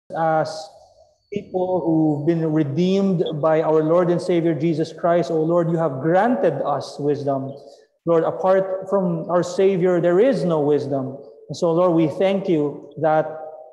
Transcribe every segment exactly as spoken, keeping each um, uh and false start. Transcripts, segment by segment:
as people who've been redeemed by our Lord and Savior Jesus Christ. Oh Lord, you have granted us wisdom. Lord, apart from our Savior, there is no wisdom. And so, Lord, we thank you that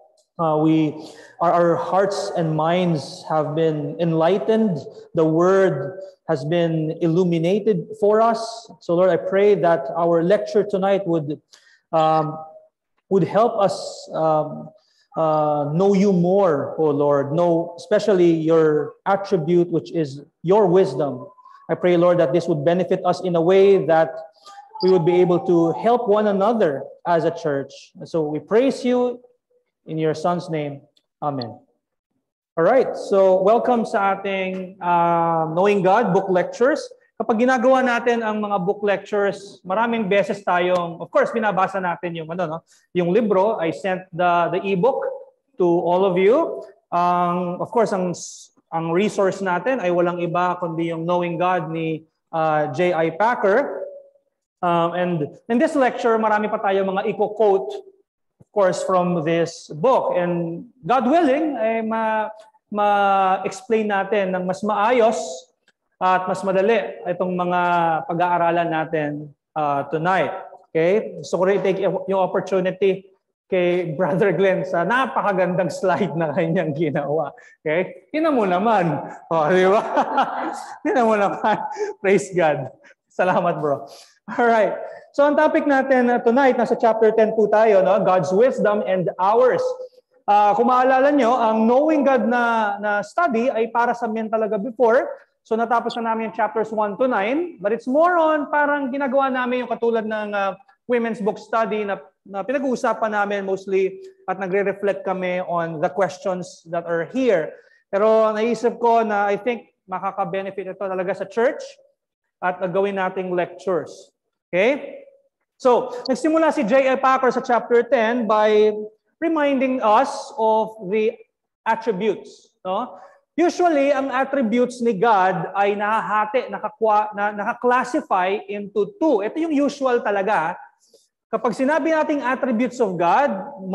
uh, we, our, our hearts and minds have been enlightened. The Word has been illuminated for us. So, Lord, I pray that our lecture tonight would um, would help us um, uh, know you more, oh Lord, know especially your attribute, which is your wisdom. I pray, Lord, that this would benefit us in a way that we would be able to help one another as a church. So we praise you in your Son's name. Amen. All right, so welcome sa ating uh, Knowing God book lectures. Kapag ginagawa natin ang mga book lectures, maraming beses tayong, of course, binabasa natin yung ano, no, yung libro. I sent the the ebook to all of you. Um, of course, ang ang resource natin ay walang iba kundi yung Knowing God ni uh, J I Packer. Um, and in this lecture, marami pa tayo mga i-quote, of course, from this book. And God willing, ay ma ma-explain natin ng mas maayos at mas madali itong mga pag-aaralan natin uh, tonight. Okay? So, ko rin take yung opportunity kay Brother Glenn sa napakagandang slide na kanyang ginawa. Okay? Tingnan mo naman. O, di ba? Tingnan mo naman. Praise God. Salamat, bro. Alright. So, ang topic natin uh, tonight, nasa chapter ten po tayo, no? God's wisdom and ours. Uh, kung maalala nyo, ang Knowing God na, na study ay para sa men talaga before. So natapos na namin yung chapters one to nine, but it's more on parang ginagawa namin yung katulad ng uh, women's book study na, na pinag-uusapan namin mostly at nagre-reflect kami on the questions that are here. Pero naisip ko na I think makaka-benefit ito talaga sa church at nagawin nating lectures. Okay? So, nagsimula si J I Packer sa chapter ten by reminding us of the attributes, no? Usually, ang attributes ni God ay nahahati, nakakwa, na, naka-classify into two. Ito yung usual talaga. Kapag sinabi nating attributes of God,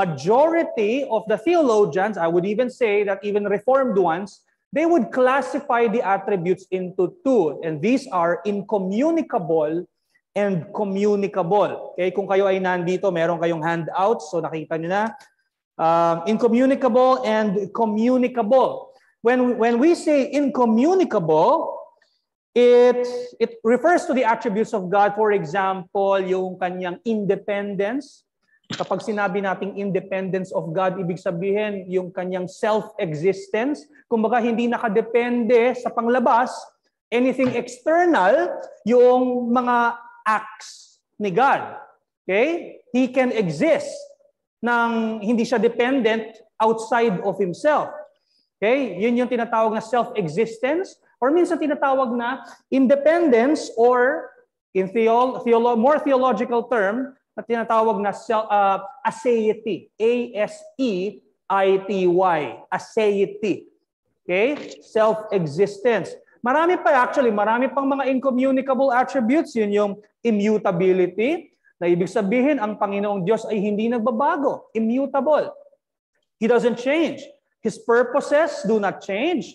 majority of the theologians, I would even say that even Reformed ones, they would classify the attributes into two. And these are incommunicable and communicable. Okay? Kung kayo ay nandito, meron kayong handouts, so nakita nyo na. Um, incommunicable and communicable. When, when we say incommunicable, it, it refers to the attributes of God. For example, yung kanyang independence. Kapag sinabi nating independence of God, ibig sabihin yung kanyang self-existence. Kumbaga, hindi nakadepende sa panglabas, anything external, yung mga acts ni God. Okay? He can exist nang hindi siya dependent outside of himself. Okay? Yun yung tinatawag na self-existence or minsan tinatawag na independence or in theo theolo more theological term na tinatawag na self, uh, aseity. A S E I T Y. Aseity. Okay? Self-existence. Marami pa actually, marami pang mga incommunicable attributes. Yun yung immutability, na ibig sabihin ang Panginoong Diyos ay hindi nagbabago. Immutable. He doesn't change. His purposes do not change.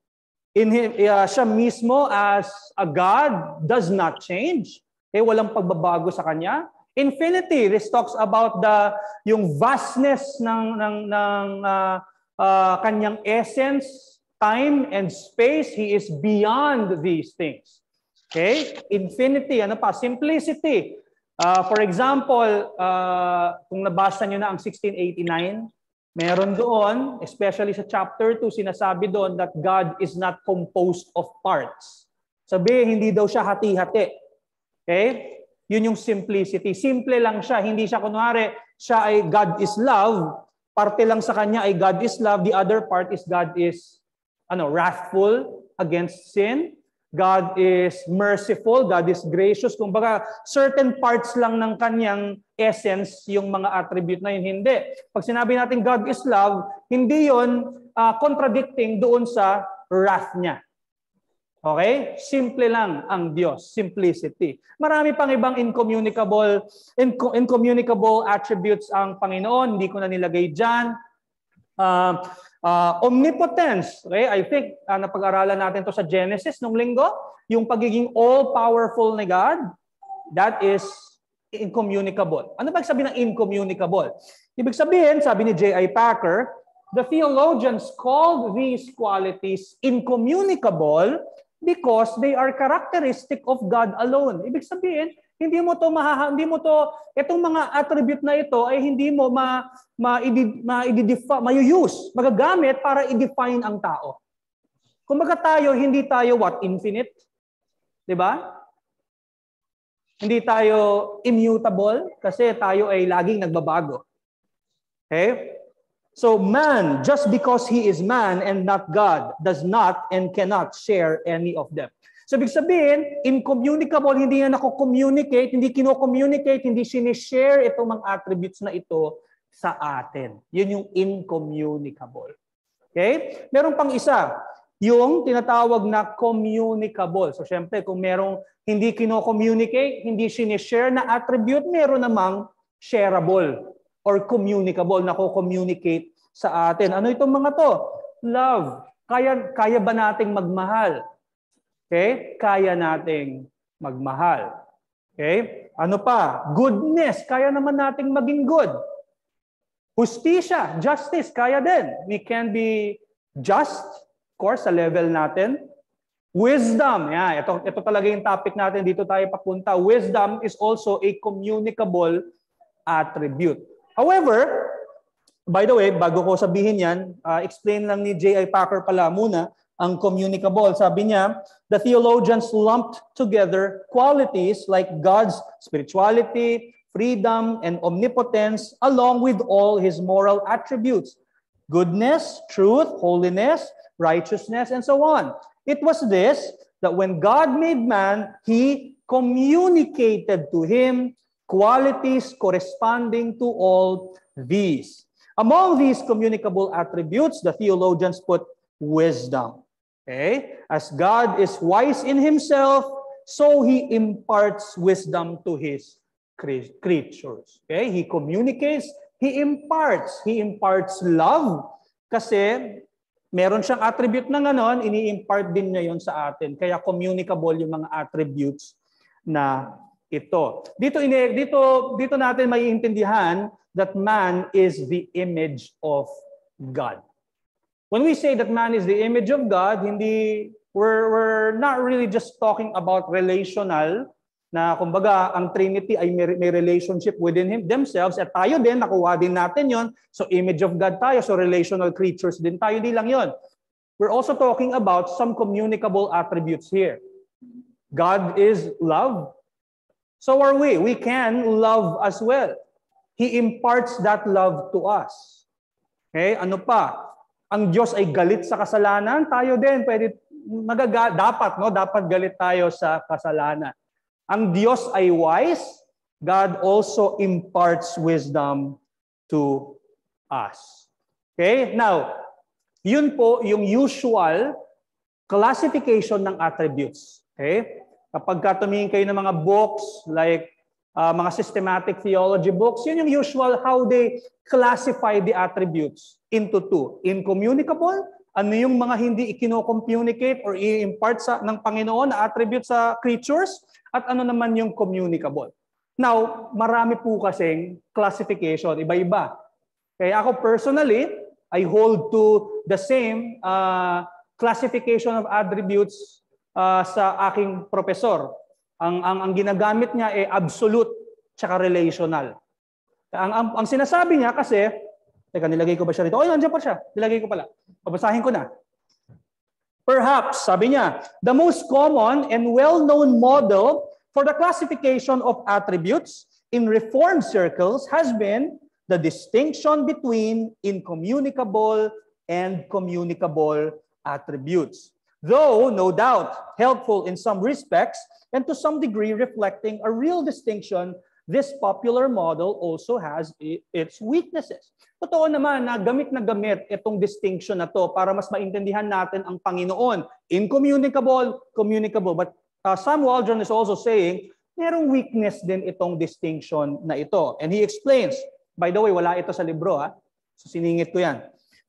In him, uh, siya mismo as a God does not change. Eh, walang pagbabago sa kanya. Infinity, this talks about the yung vastness ng ng ng uh, uh, kanyang essence, time and space. He is beyond these things. Okay? Infinity, ano pa? Simplicity. Uh, for example, uh, kung nabasa niyo na ang sixteen eighty-nine, meron doon, especially sa chapter two, sinasabi doon that God is not composed of parts. Sabi, hindi daw siya hati-hati. Okay? Yun yung simplicity. Simple lang siya. Hindi siya, kunwari, siya ay God is love. Parte lang sa kanya ay God is love. The other part is God is ano, wrathful against sin. God is merciful. God is gracious. Kung baga, certain parts lang ng kanyang essence, yung mga attribute na yun, hindi. Pag sinabi natin God is love, hindi yun uh, contradicting doon sa wrath niya. Okay? Simple lang ang Diyos. Simplicity. Marami pang ibang incommunicable, inco incommunicable attributes ang Panginoon. Hindi ko na nilagay dyan. Uh, Uh, omnipotence, okay? I think uh, napag-aralan natin to sa Genesis nung linggo, yung pagiging all-powerful ni God, that is incommunicable. Ano ba sabihin ng incommunicable? Ibig sabihin, sabi ni J I Packer, the theologians called these qualities incommunicable because they are characteristic of God alone. Ibig sabihin, hindi mo to mahaha, hindi mo to itong mga attribute na ito ay hindi mo ma ma ma-i-define, ma-use, magagamit para i-define ang tao. Kumbaga tayo, hindi tayo what? Infinite? 'Di ba? Hindi tayo immutable kasi tayo ay laging nagbabago. Okay? So man, just because he is man and not God, does not and cannot share any of them. So ibig sabihin, incommunicable, hindi na nako-communicate, hindi kino-communicate, hindi sinishare itong mga attributes na ito sa atin. Yun yung incommunicable. Okay? Meron pang isa, yung tinatawag na communicable. So syempre, kung merong hindi kino-communicate, hindi sinishare na attribute, meron namang shareable or communicable, nako-communicate sa atin. Ano itong mga to? Love. Kaya, kaya ba nating magmahal? Okay? Kaya nating magmahal. Okay? Ano pa? Goodness. Kaya naman nating maging good. Justisya, justice, kaya din. We can be just, of course, sa level natin. Wisdom. Yeah, ito, ito talaga yung topic natin. Dito tayo papunta. Wisdom is also a communicable attribute. However, by the way, bago ko sabihin yan, uh, explain lang ni J I Packer pala muna ang communicable. Sabi niya, the theologians lumped together qualities like God's spirituality, freedom, and omnipotence, along with all his moral attributes, goodness, truth, holiness, righteousness, and so on. It was this, that when God made man, he communicated to him qualities corresponding to all these. Among these communicable attributes, the theologians put wisdom. Okay? As God is wise in himself, so he imparts wisdom to his creatures. Okay? He communicates, he imparts. He imparts love kasi meron siyang attribute na ganon, ini-impart din niya yon sa atin. Kaya communicable yung mga attributes na ito. Dito, dito, dito natin maiintindihan that man is the image of God. When we say that man is the image of God, hindi, we're, we're not really just talking about relational, na kumbaga ang Trinity ay may, may relationship within him, themselves, at tayo din, nakuha din natin yon. So image of God tayo, so relational creatures din tayo, hindi lang yon. We're also talking about some communicable attributes here. God is love. So are we. We can love as well. He imparts that love to us. Okay, ano pa? Ang Diyos ay galit sa kasalanan, tayo din pwede magaga, dapat no, dapat galit tayo sa kasalanan. Ang Diyos ay wise, God also imparts wisdom to us. Okay? Now, yun po yung usual classification ng attributes. Okay? Kapag tumingin kayo ng mga books like uh, mga systematic theology books, yun yung usual how they classify the attributes into two. Incommunicable, ano yung mga hindi ikino-communicate or i-impart sa, ng Panginoon na attributes sa creatures, at ano naman yung communicable. Now, marami po kasing classification, iba-iba. Kaya ako personally, I hold to the same uh, classification of attributes uh, sa aking professor. Ang, ang, ang ginagamit niya ay absolute tsaka relational. Ang, ang, ang sinasabi niya kasi, teka, nilagay ko ba siya rito? Oh, nandiyan pa siya. Nilagay ko pala. Pabasahin ko na. Perhaps, sabi niya, the most common and well-known model for the classification of attributes in Reformed circles has been the distinction between incommunicable and communicable attributes. Though, no doubt, helpful in some respects and to some degree reflecting a real distinction, this popular model also has its weaknesses. Totoo naman na gamit na gamit itong distinction na to para mas maintindihan natin ang Panginoon. Incommunicable, communicable. But uh, Sam Waldron is also saying, merong weakness din itong distinction na ito. And he explains, by the way, wala ito sa libro, ha? So siningit ko yan.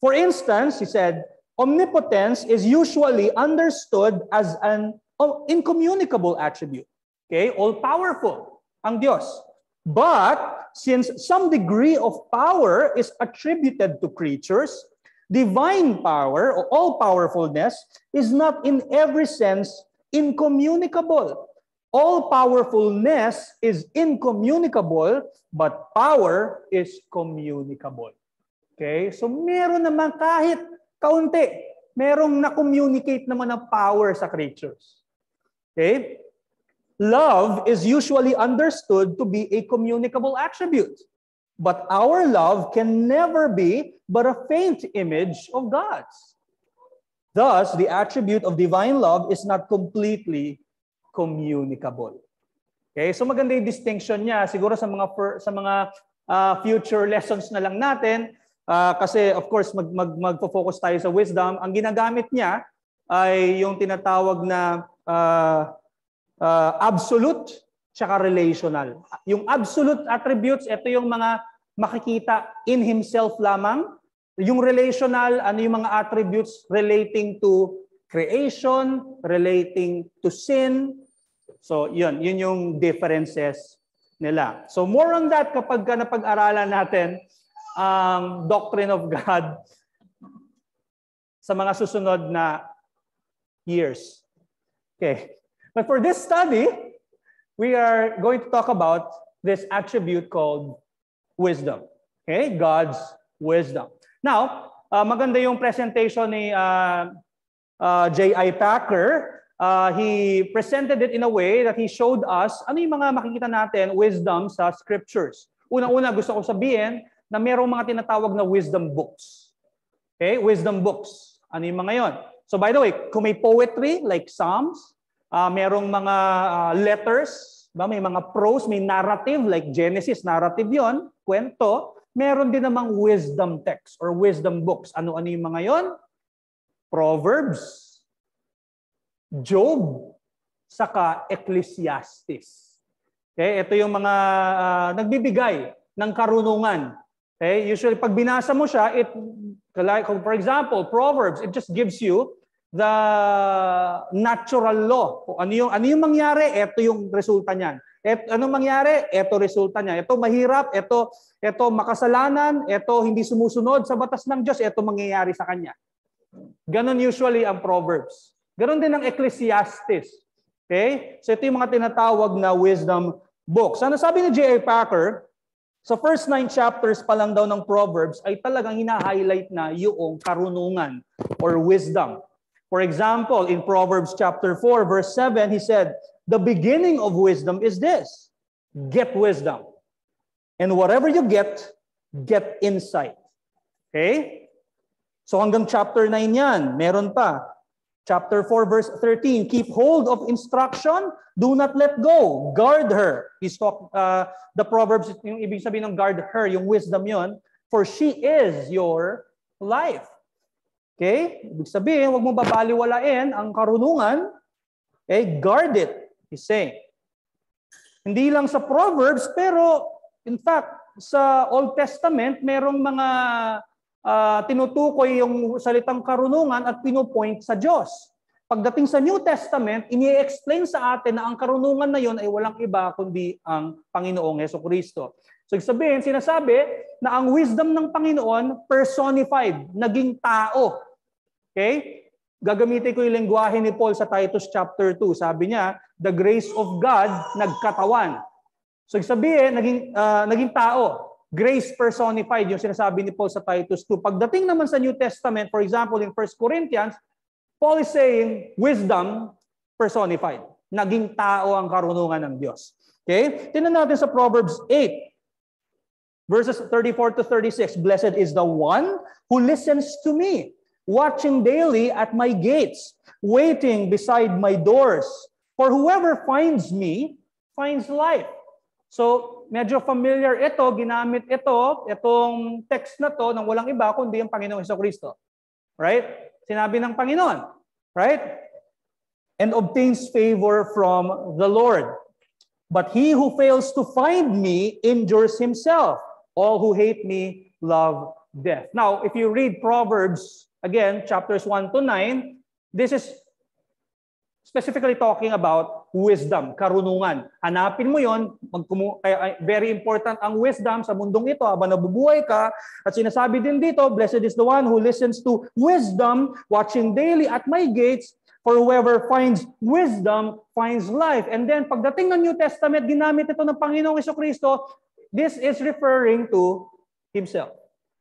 For instance, he said, omnipotence is usually understood as an incommunicable attribute. Okay, all-powerful ang Diyos. But since some degree of power is attributed to creatures, divine power or all-powerfulness is not in every sense incommunicable. All-powerfulness is incommunicable, but power is communicable. Okay? So meron naman kahit kaunti, merong na-communicate naman ng power sa creatures. Okay? Love is usually understood to be a communicable attribute. But our love can never be but a faint image of God's. Thus, the attribute of divine love is not completely communicable. Okay, so maganda yung distinction niya. Siguro sa mga sa mga uh, future lessons na lang natin, uh, kasi of course mag, mag, magfo-focus tayo sa wisdom. Ang ginagamit niya ay yung tinatawag na uh, uh, absolute tsaka relational. Yung absolute attributes, ito yung mga makikita in himself lamang. Yung relational, ano yung mga attributes relating to creation, relating to sin. So, yun. Yun yung differences nila. So, more on that kapag ka napag-aralan natin ang um, doctrine of God sa mga susunod na years. Okay. But for this study, we are going to talk about this attribute called wisdom. Okay? God's wisdom. Now, uh, maganda yung presentation ni uh, uh, J I Packer. Uh, he presented it in a way that he showed us ano yung mga makikita natin wisdom sa scriptures. Unang-una, gusto ko sabihin na mayroong mga tinatawag na wisdom books. Okay? Wisdom books. Ano yung mga yon? So by the way, kung may poetry like Psalms, uh, merong mga uh, letters, ba? May mga prose, may narrative like Genesis, narrative yon, kwento. Meron din namang wisdom text or wisdom books. Ano-ano yung mga yon? Proverbs, Job, saka Ecclesiastes. Okay, ito yung mga uh, nagbibigay ng karunungan. Okay, usually pag binasa mo siya, it like for example, Proverbs, it just gives you the natural law. Kung ano yung ano yung mangyari, ito yung resulta niyan. Et, ano mangyari? Ito resulta niya. Ito mahirap, ito ito makasalanan, ito hindi sumusunod sa batas ng Diyos, ito mangyayari sa kanya. Ganon usually ang Proverbs. Ganon din ang Ecclesiastes. Okay? So ito yung mga tinatawag na wisdom books. Ano sabi ni J I Packer, sa first nine chapters pa lang daw ng Proverbs ay talagang hina-highlight na yung karunungan or wisdom. For example, in Proverbs chapter four, verse seven, he said, the beginning of wisdom is this, get wisdom. And whatever you get, get insight. Okay? So hanggang chapter nine yan, meron pa. Chapter four, verse thirteen, keep hold of instruction, do not let go. Guard her. He's talk, uh, the Proverbs, yung ibig sabihin ng guard her, yung wisdom yon, for she is your life. Okay? Ibig sabihin, huwag mo babaliwalain ang karunungan. Okay? Guard it, he's saying. Hindi lang sa Proverbs, pero in fact, sa Old Testament, merong mga uh, tinutukoy yung salitang karunungan at pinupoint sa Diyos. Pagdating sa New Testament, ini-explain sa atin na ang karunungan na yon ay walang iba kundi ang Panginoong Hesukristo. So, sabihin, sinasabi na ang wisdom ng Panginoon personified, naging tao. Okay? Gagamitin ko yung lengguwahe ni Paul sa Titus chapter two. Sabi niya, the grace of God nagkatawan. So, sabihin, naging, uh, naging tao. Grace personified, yung sinasabi ni Paul sa Titus two. Pagdating naman sa New Testament, for example, in First Corinthians, Paul is saying, wisdom personified. Naging tao ang karunungan ng Diyos. Okay? Tingnan natin sa Proverbs eight, verses thirty-four to thirty-six. Blessed is the one who listens to me, watching daily at my gates, waiting beside my doors. For whoever finds me, finds life. So, medyo familiar ito, ginamit ito, itong text na to, ng walang iba, kundi ang Panginoong Hesukristo. Right? Sinabi ng Panginoon. Right? And obtains favor from the Lord. But he who fails to find me injures himself. All who hate me love death. Now, if you read Proverbs, again, chapters one to nine, this is specifically talking about wisdom, karunungan. Hanapin mo yon. Kaya very important ang wisdom sa mundong ito habang nabubuhay ka. At sinasabi din dito, blessed is the one who listens to wisdom, watching daily at my gates, for whoever finds wisdom finds life. And then pagdating ng New Testament, ginamit ito ng Panginoong Jesucristo. This is referring to himself.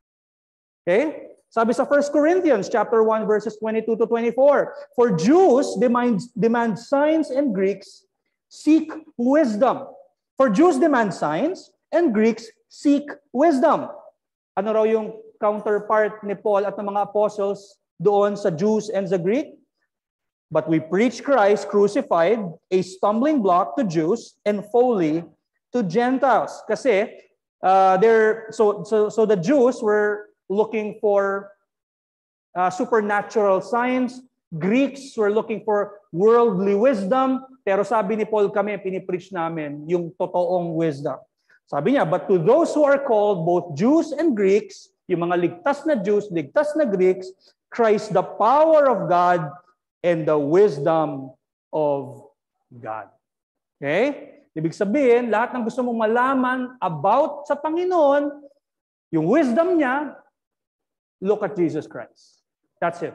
Okay? Sabi sa First Corinthians chapter one verses twenty-two to twenty-four, for Jews demand, demand signs and Greeks seek wisdom. For Jews demand signs and Greeks seek wisdom. Ano raw yung counterpart ni Paul at ng mga apostles doon sa Jews and sa Greek? But we preach Christ crucified, a stumbling block to Jews and folly to Gentiles. Kasi uh, they're so so so the Jews were looking for uh, supernatural signs. Greeks were looking for worldly wisdom. Pero sabi ni Paul, kami, pinipreach namin yung totoong wisdom. Sabi niya, but to those who are called, both Jews and Greeks, yung mga ligtas na Jews, ligtas na Greeks, Christ the power of God and the wisdom of God. Okay? Ibig sabihin, lahat ng gusto mong malaman about sa Panginoon, yung wisdom niya, look at Jesus Christ. That's it.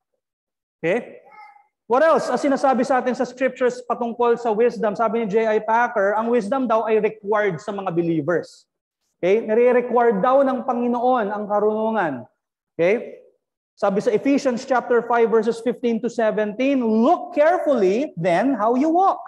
Okay? What else? As sinasabi sa atin sa scriptures patungkol sa wisdom, sabi ni J I Packer, ang wisdom daw ay required sa mga believers. Okay? Nire-required daw ng Panginoon ang karunungan. Okay? Sabi sa Ephesians chapter five verses fifteen to seventeen, look carefully then how you walk,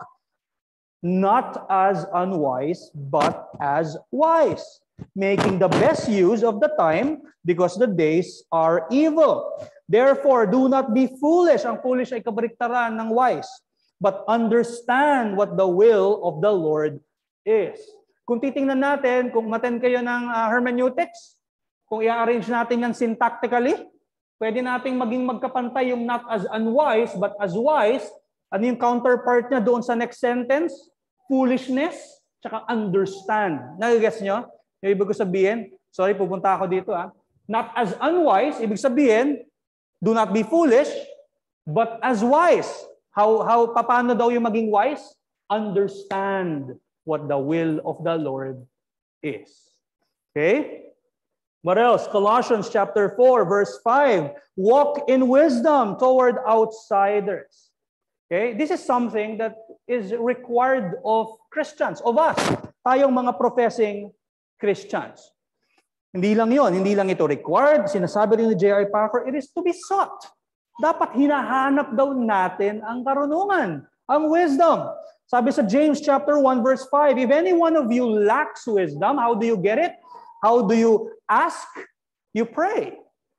not as unwise, but as wise, making the best use of the time because the days are evil. Therefore, do not be foolish. Ang foolish ay kabaliktaran ng wise, but understand what the will of the Lord is. Kung titingnan natin, kung maten kayo ng uh, hermeneutics, kung i-arrange natin yan syntactically, pwede nating maging magkapantay yung not as unwise, but as wise. Ano yung counterpart niya doon sa next sentence? Foolishness, tsaka understand. Nagigets nyo? Yung ibig ko sabihin, sorry, pupunta ako dito ah. Not as unwise, ibig sabihin, do not be foolish, but as wise. How, how, paano daw yung maging wise? Understand what the will of the Lord is. Okay? What else? Colossians chapter four, verse five. Walk in wisdom toward outsiders. Okay? This is something that is required of Christians, of us. Tayong mga professing Christians. Hindi lang yon, hindi lang ito required. Sinasabi rin ni J I Packer, it is to be sought. Dapat hinahanap daw natin ang karunungan, ang wisdom. Sabi sa James chapter one verse five, if any one of you lacks wisdom, how do you get it? How do you ask? You pray.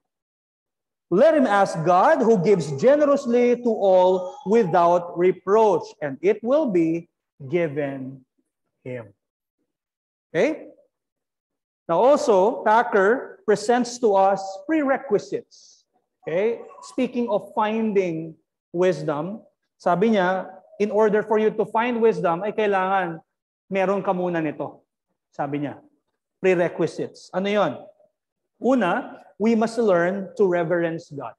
Let him ask God, who gives generously to all without reproach, and it will be given him. Okay? Now also, Packer presents to us prerequisites. Okay? Speaking of finding wisdom, sabi niya, in order for you to find wisdom, ay kailangan meron ka muna nito. Sabi niya, prerequisites. Ano yon? Una, we must learn to reverence God.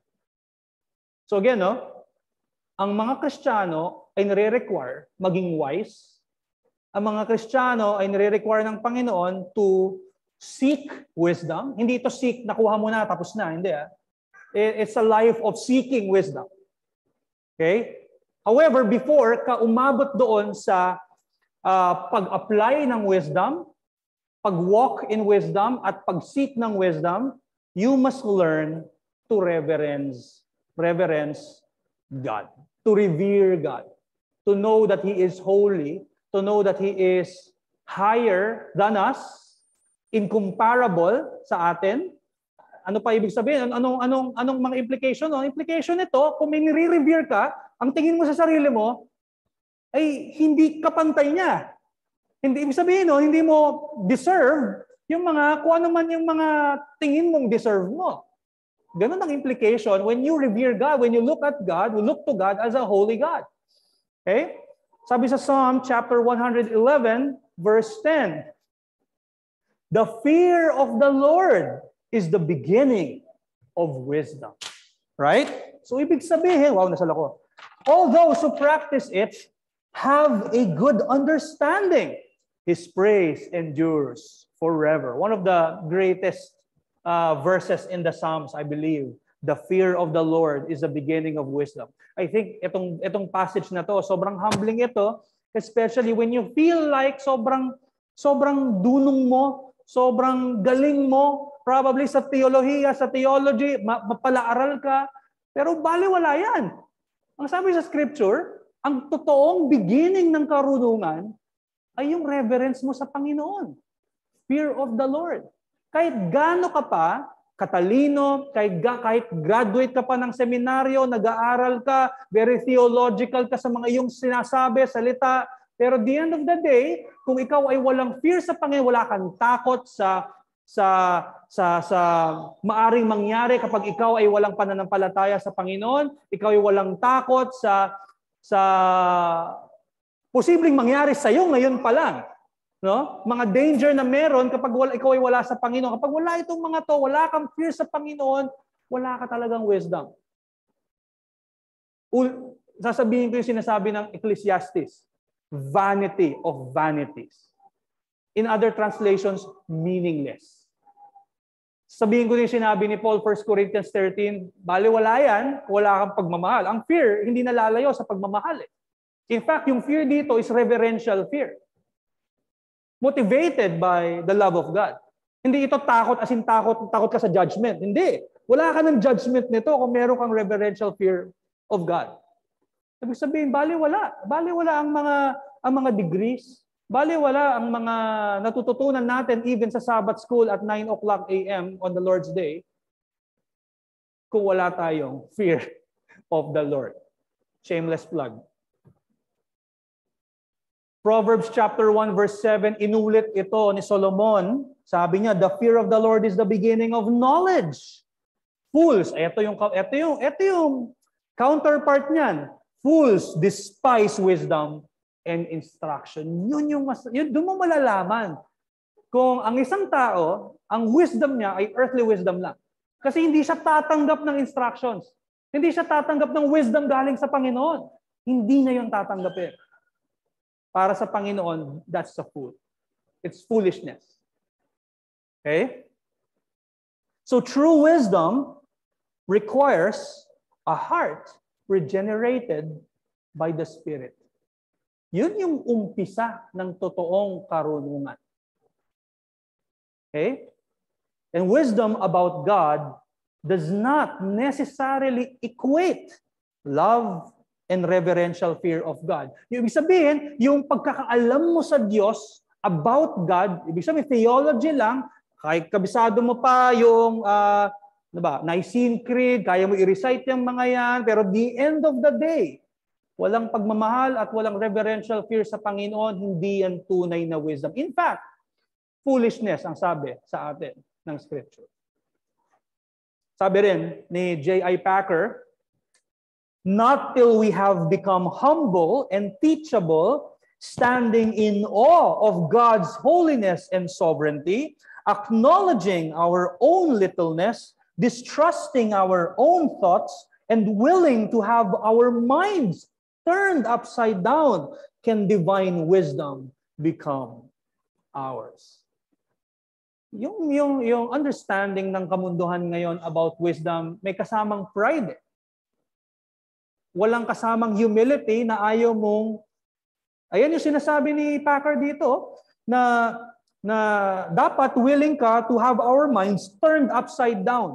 So again, no, ang mga Kristiyano ay nire-require maging wise. Ang mga Kristiyano ay nire-require ng Panginoon to seek wisdom. Hindi ito seek, nakuha mo na, tapos na. Hindi ah. It's a life of seeking wisdom. Okay? However, before ka umabot doon sa uh, pag-apply ng wisdom, pag-walk in wisdom, at pag-seek ng wisdom, you must learn to reverence, reverence God, to revere God, to know that He is holy, to know that He is higher than us, incomparable sa atin. Ano pa ibig sabihin? Anong, anong, anong mga implication? No? Implication nito, kung may nire-revere ka, ang tingin mo sa sarili mo, ay hindi kapantay niya. Hindi ibig sabihin, no? Hindi mo deserve yung mga, kung ano man yung mga tingin mong deserve mo. Ganun ang implication when you revere God, when you look at God, we look to God as a holy God. Okay? Sabi sa Psalm chapter one eleven, verse ten, the fear of the Lord is the beginning of wisdom. Right? So ibig sabihin, wow, nasala ko. All those who practice it have a good understanding. His praise endures forever. One of the greatest uh, verses in the Psalms, I believe. The fear of the Lord is the beginning of wisdom. I think itong, itong passage na to, sobrang humbling ito, especially when you feel like sobrang, sobrang dunong mo, sobrang galing mo, probably sa teolohiya, sa theology, mapalaaral ka, pero baliwala yan. Ang sabi sa scripture, ang totoong beginning ng karunungan ay yung reverence mo sa Panginoon. Fear of the Lord. Kahit gaano ka pa, katalino, kahit, kahit graduate ka pa ng seminaryo, nag-aaral ka, very theological ka sa mga iyong sinasabi, salita, pero at the end of the day, kung ikaw ay walang fear sa Panginoon, wala kang takot sa sa sa sa maaring mangyari kapag ikaw ay walang pananampalataya sa Panginoon, ikaw ay walang takot sa sa posibleng mangyari sa iyo ngayon pa lang. No? Mga danger na meron kapag wala, ikaw ay wala sa Panginoon. Kapag wala itong mga to, wala kang fear sa Panginoon, wala ka talagang wisdom. Ul- sasabihin ko yung sinasabi ng Ecclesiastes, vanity of vanities. In other translations, meaningless. Sabihin ko yung sinabi ni Paul, First Corinthians thirteen, bali wala yan, wala kang pagmamahal. Ang fear, hindi nalalayo sa pagmamahal. Eh. In fact, yung fear dito is reverential fear. Motivated by the love of God. Hindi ito takot as in takot, takot ka sa judgment. Hindi. Wala ka ng judgment nito kung meron kang reverential fear of God. Ibig sabihin, bali wala. Bali wala ang mga, ang mga degrees. Bali wala ang mga natututunan natin even sa Sabbath school at nine o'clock a m on the Lord's Day kung wala tayong fear of the Lord. Shameless plug. Proverbs chapter one verse seven, inulit ito ni Solomon. Sabi niya, the fear of the Lord is the beginning of knowledge. Fools, ito yung, ito yung, ito yung counterpart niyan. Fools despise wisdom and instruction. Yun yung mas, yun, doon mo malalaman kung ang isang tao, ang wisdom niya ay earthly wisdom lang. Kasi hindi siya tatanggap ng instructions. Hindi siya tatanggap ng wisdom galing sa Panginoon. Hindi niya yung tatanggapin. Para sa Panginoon, that's a fool. It's foolishness. Okay? So true wisdom requires a heart regenerated by the Spirit. Yun yung umpisa ng totoong karunungan. Okay? And wisdom about God does not necessarily equate love and reverential fear of God. Yung ibig sabihin, yung pagkakaalam mo sa Diyos about God, ibig sabihin, theology lang, kahit kabisado mo pa yung uh, ano ba, Nicene Creed, kaya mo i-recite yung mga yan, pero the end of the day, walang pagmamahal at walang reverential fear sa Panginoon, hindi yan tunay na wisdom. In fact, foolishness ang sabi sa atin ng Scripture. Sabi rin ni J I Packer, not till we have become humble and teachable, standing in awe of God's holiness and sovereignty, acknowledging our own littleness, distrusting our own thoughts, and willing to have our minds turned upside down, can divine wisdom become ours. Yung, yung, yung understanding ng kamunduhan ngayon about wisdom, may kasamang pride. Walang kasamang humility na ayaw mong, ayan yung sinasabi ni Packer dito, na, na dapat willing ka to have our minds turned upside down.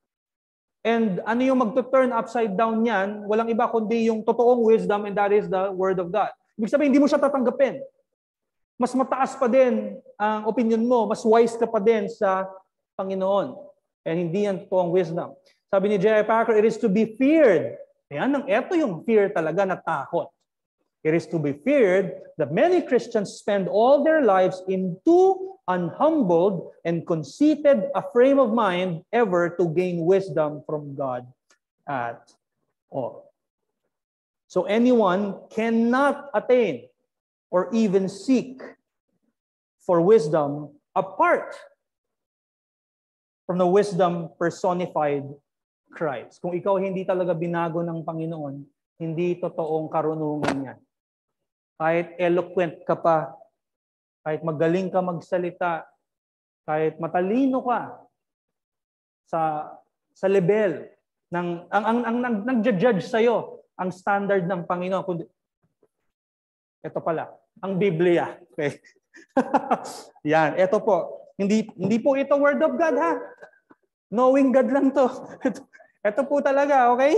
And ano yung magto-turn upside down yan? Walang iba kundi yung totoong wisdom, and that is the Word of God. Ibig sabihin, hindi mo siya tatanggapin. Mas mataas pa din ang opinion mo, mas wise ka pa din sa Panginoon. And hindi yan totoong wisdom. Sabi ni J I Packer, it is to be feared. Ayan, ito yung fear talaga na takot. It is to be feared that many Christians spend all their lives in too unhumbled and conceited a frame of mind ever to gain wisdom from God at all. So anyone cannot attain or even seek for wisdom apart from the wisdom personified Christ. Kung ikaw hindi talaga binago ng Panginoon, hindi totoong karunungan yan. Kahit eloquent ka pa, kahit magaling ka magsalita, kahit matalino ka sa sa level ng ang ang ang nag-judge sa iyo ang standard ng Panginoon. Kundi ito pala, ang Biblia. Okay. Yan, ito po. Hindi hindi po ito word of God, ha. Knowing God lang to. Ito, ito po talaga, okay?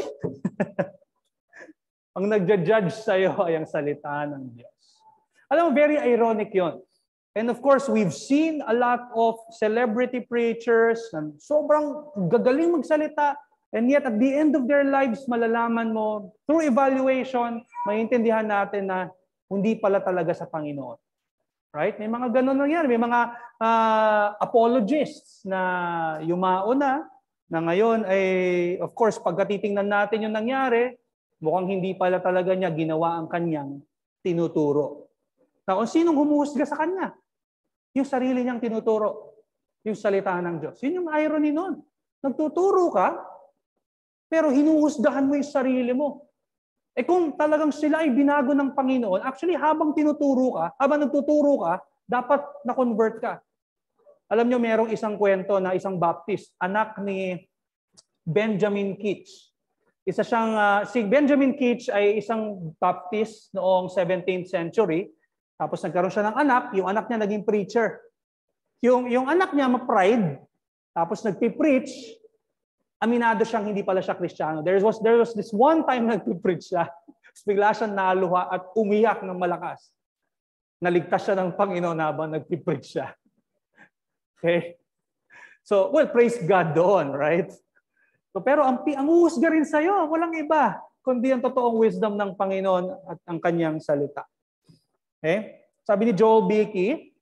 Ang nagja-judge sa iyo ay ang salita ng Diyos. Alam mo, very ironic 'yon. And of course, we've seen a lot of celebrity preachers na sobrang gagaling magsalita, and yet at the end of their lives, malalaman mo, through evaluation, maintindihan natin na hindi pala talaga sa Panginoon. Right? May mga ganun nangyari. May mga uh, apologists na yumao na, na ngayon ay, of course, pagkatitingnan natin yung nangyari, mukhang hindi pala talaga niya ginawa ang kanyang tinuturo. Na kung sinong humuhusga sa kanya? Yung sarili niyang tinuturo. Yung salita ng Diyos. Yun yung irony nun. Nagtuturo ka, pero hinuhusgahan mo yung sarili mo. Eh kung talagang sila ay binago ng Panginoon, actually habang tinuturo ka, habang nagtuturo ka, dapat na-convert ka. Alam niyo, merong isang kwento na isang Baptist, anak ni Benjamin Keach. Isa siyang, uh, si Benjamin Keach ay isang Baptist noong seventeenth century. Tapos nagkaroon siya ng anak, yung anak niya naging preacher. Yung, yung anak niya ma-pride, tapos nagpipreach, aminado siyang hindi pala siya Kristiyano. There was, there was this one time nagpipreach siya, bigla siya naluha at umiyak ng malakas. Naligtas siya ng Panginoon habang nagpipreach siya. Okay? So, well, praise God doon, right? So, pero ang, ang uhusga rin sa'yo, walang iba, kundi ang totoong wisdom ng Panginoon at ang kanyang salita. Okay? Sabi ni Joel Beakey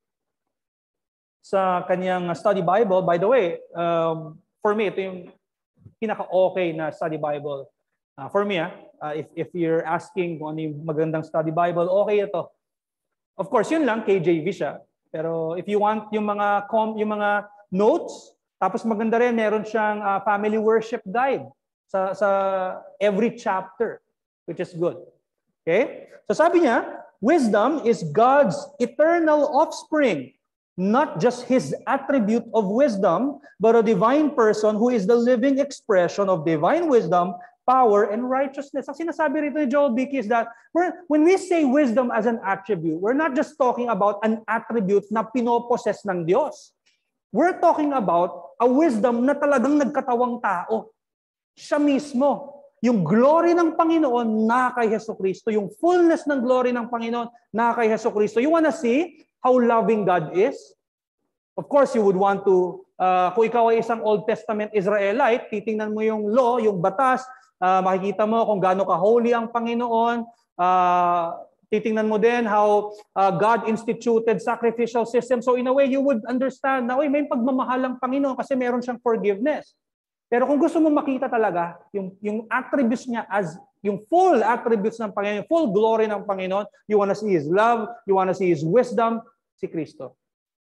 sa kanyang study Bible, by the way, um, for me, ito yung pinaka-okay na study Bible. Uh, for me, uh, if, if you're asking kung ano yung magandang study Bible, okay ito. Of course, yun lang, K J V siya. Pero if you want yung mga, com, yung mga notes, tapos maganda rin, meron siyang uh, family worship guide sa, sa every chapter, which is good. Okay? So sabi niya, wisdom is God's eternal offspring, not just His attribute of wisdom, but a divine person who is the living expression of divine wisdom, power, and righteousness. Ang sinasabi rito ni Joel Beakey is that we're, when we say wisdom as an attribute, we're not just talking about an attribute na pinoposes ng Diyos. We're talking about a wisdom na talagang nagkatawang tao. Siya mismo. Yung glory ng Panginoon na kay Jesucristo, yung fullness ng glory ng Panginoon na kay Jesucristo. You wanna see how loving God is? Of course, you would want to, uh, kung ikaw ay isang Old Testament Israelite, titingnan mo yung law, yung batas, uh, makikita mo kung gaano ka-holy ang Panginoon, uh, titingnan mo din how uh, God instituted sacrificial system. So in a way, you would understand na, oy, may pagmamahal ang Panginoon kasi meron siyang forgiveness. Pero kung gusto mo makita talaga yung, yung attributes niya as yung full attributes ng Panginoon, yung full glory ng Panginoon, you wanna see His love, you wanna see His wisdom, si Kristo.